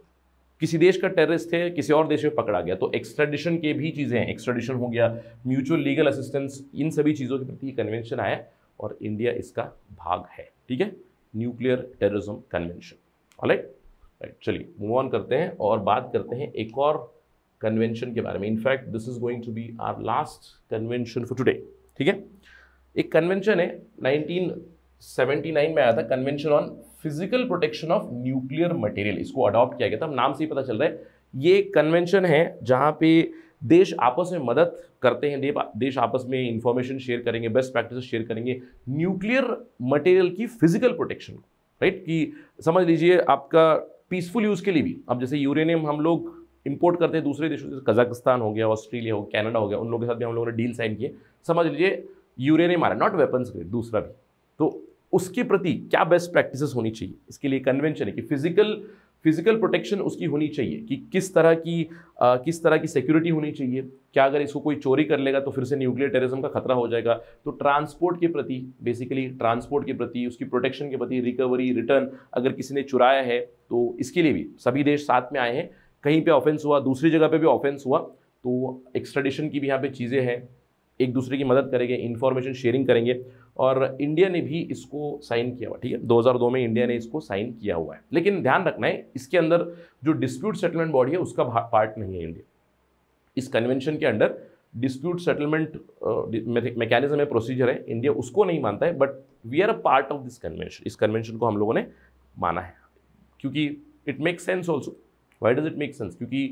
[SPEAKER 2] किसी देश का टेररिस्ट है, किसी और देश में पकड़ा गया, तो एक्स्ट्राडिशन के भी चीज़ें हैं, एक्स्ट्राडिशन हो गया, म्यूचुअल लीगल असिस्टेंस, इन सभी चीज़ों के प्रति कन्वेंशन आया और इंडिया इसका भाग है। ठीक है, nuclear terrorism convention. Alright, right, चलिए मूव ऑन करते हैं और बात करते हैं एक और कन्वेंशन के बारे में। In fact this is going to be our last convention for today. ठीक है, एक कन्वेंशन है नाइनटीन सेवेंटी नाइन में आया था, convention on physical protection of nuclear material. इसको अडॉप्ट किया गया था, नाम से ही पता चल रहा है ये कन्वेंशन है जहाँ पे देश आपस में मदद करते हैं, देश आपस में इंफॉर्मेशन शेयर करेंगे, बेस्ट प्रैक्टिसेस शेयर करेंगे न्यूक्लियर मटेरियल की फिजिकल प्रोटेक्शन को। राइट, कि समझ लीजिए आपका पीसफुल यूज़ के लिए भी, अब जैसे यूरेनियम हम लोग इंपोर्ट करते हैं दूसरे देशों से, कजाकिस्तान हो गया, ऑस्ट्रेलिया हो गया, कनाडा हो गया, उन लोगों के साथ भी हम लोगों ने डील साइन किए। समझ लीजिए यूरेनियम आ रहा है, नॉट वेपन्स ग्रेड, दूसरा भी, तो उसके प्रति क्या बेस्ट प्रैक्टिसेस होनी चाहिए, इसके लिए कन्वेंशन है कि फिजिकल फिजिकल प्रोटेक्शन उसकी होनी चाहिए, कि किस तरह की आ, किस तरह की सिक्योरिटी होनी चाहिए। क्या अगर इसको कोई चोरी कर लेगा तो फिर से न्यूक्लियर टेररिज्म का खतरा हो जाएगा। तो ट्रांसपोर्ट के प्रति, बेसिकली ट्रांसपोर्ट के प्रति, उसकी प्रोटेक्शन के प्रति, रिकवरी, रिटर्न, अगर किसी ने चुराया है तो इसके लिए भी सभी देश साथ में आए हैं। कहीं पे ऑफेंस हुआ, दूसरी जगह पे भी ऑफेंस हुआ, तो एक्स्ट्राडिशन की भी यहाँ पे चीज़ें हैं, एक दूसरे की मदद करेंगे, इंफॉर्मेशन शेयरिंग करेंगे, और इंडिया ने भी इसको साइन किया हुआ। ठीक है, दो हज़ार दो में इंडिया ने इसको साइन किया हुआ है। लेकिन ध्यान रखना है इसके अंदर जो डिस्प्यूट सेटलमेंट बॉडी है उसका पार्ट नहीं है इंडिया। इस कन्वेंशन के अंडर डिस्प्यूट सेटलमेंट मैकेनिज्म है, प्रोसीजर है, इंडिया उसको नहीं मानता है, but we are a part of this convention. इस कन्वेंशन को हम लोगों ने माना है क्योंकि it make sense also. Why does it make sense? क्योंकि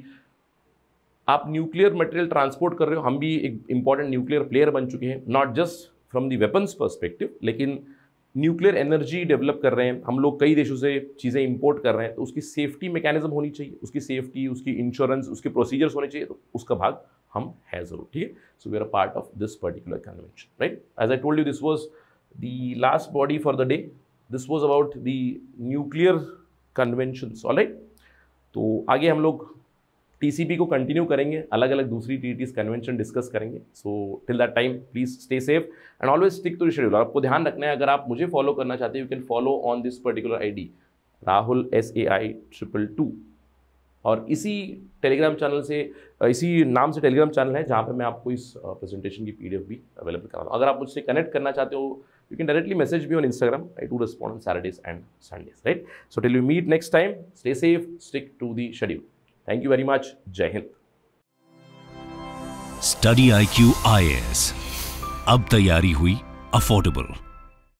[SPEAKER 2] आप न्यूक्लियर मटेरियल ट्रांसपोर्ट कर रहे हो, हम भी एक इंपॉर्टेंट न्यूक्लियर प्लेयर बन चुके हैं, not just from the weapons perspective, लेकिन न्यूक्लियर एनर्जी डेवलप कर रहे हैं हम लोग, कई देशों से चीज़ें इंपोर्ट कर रहे हैं, तो उसकी सेफ्टी मैकेनिज्म होनी चाहिए, उसकी सेफ्टी, उसकी इंश्योरेंस, उसके प्रोसीजर्स होने चाहिए, तो उसका भाग हम है जरूर। ठीक है, so we are a part of this particular convention. Right, as I told you, this was the last body for the day, this was about the nuclear conventions. Alright, तो आगे हम लोग टीसीपी को कंटिन्यू करेंगे, अलग अलग दूसरी टीटीज convention discuss करेंगे। So till that time please stay safe and always stick to the schedule. आपको ध्यान रखना है, अगर आप मुझे फॉलो करना चाहते हैं, you can follow on this particular ID Rahul S A I triple two, और इसी टेलीग्राम चैनल से, इसी नाम से टेलीग्राम चैनल है जहाँ पे मैं आपको इस प्रेजेंटेशन की पीडीएफ भी अवेलेबल करा रहा हूँ। अगर आप मुझसे कनेक्ट करना चाहते हो, you can directly message me on Instagram. I do respond on Saturdays and Sundays. Right, so till you meet next time, stay safe, stick to the schedule. Thank you very much. जय हिंद।
[SPEAKER 1] Study I Q I A S, अब तैयारी हुई affordable.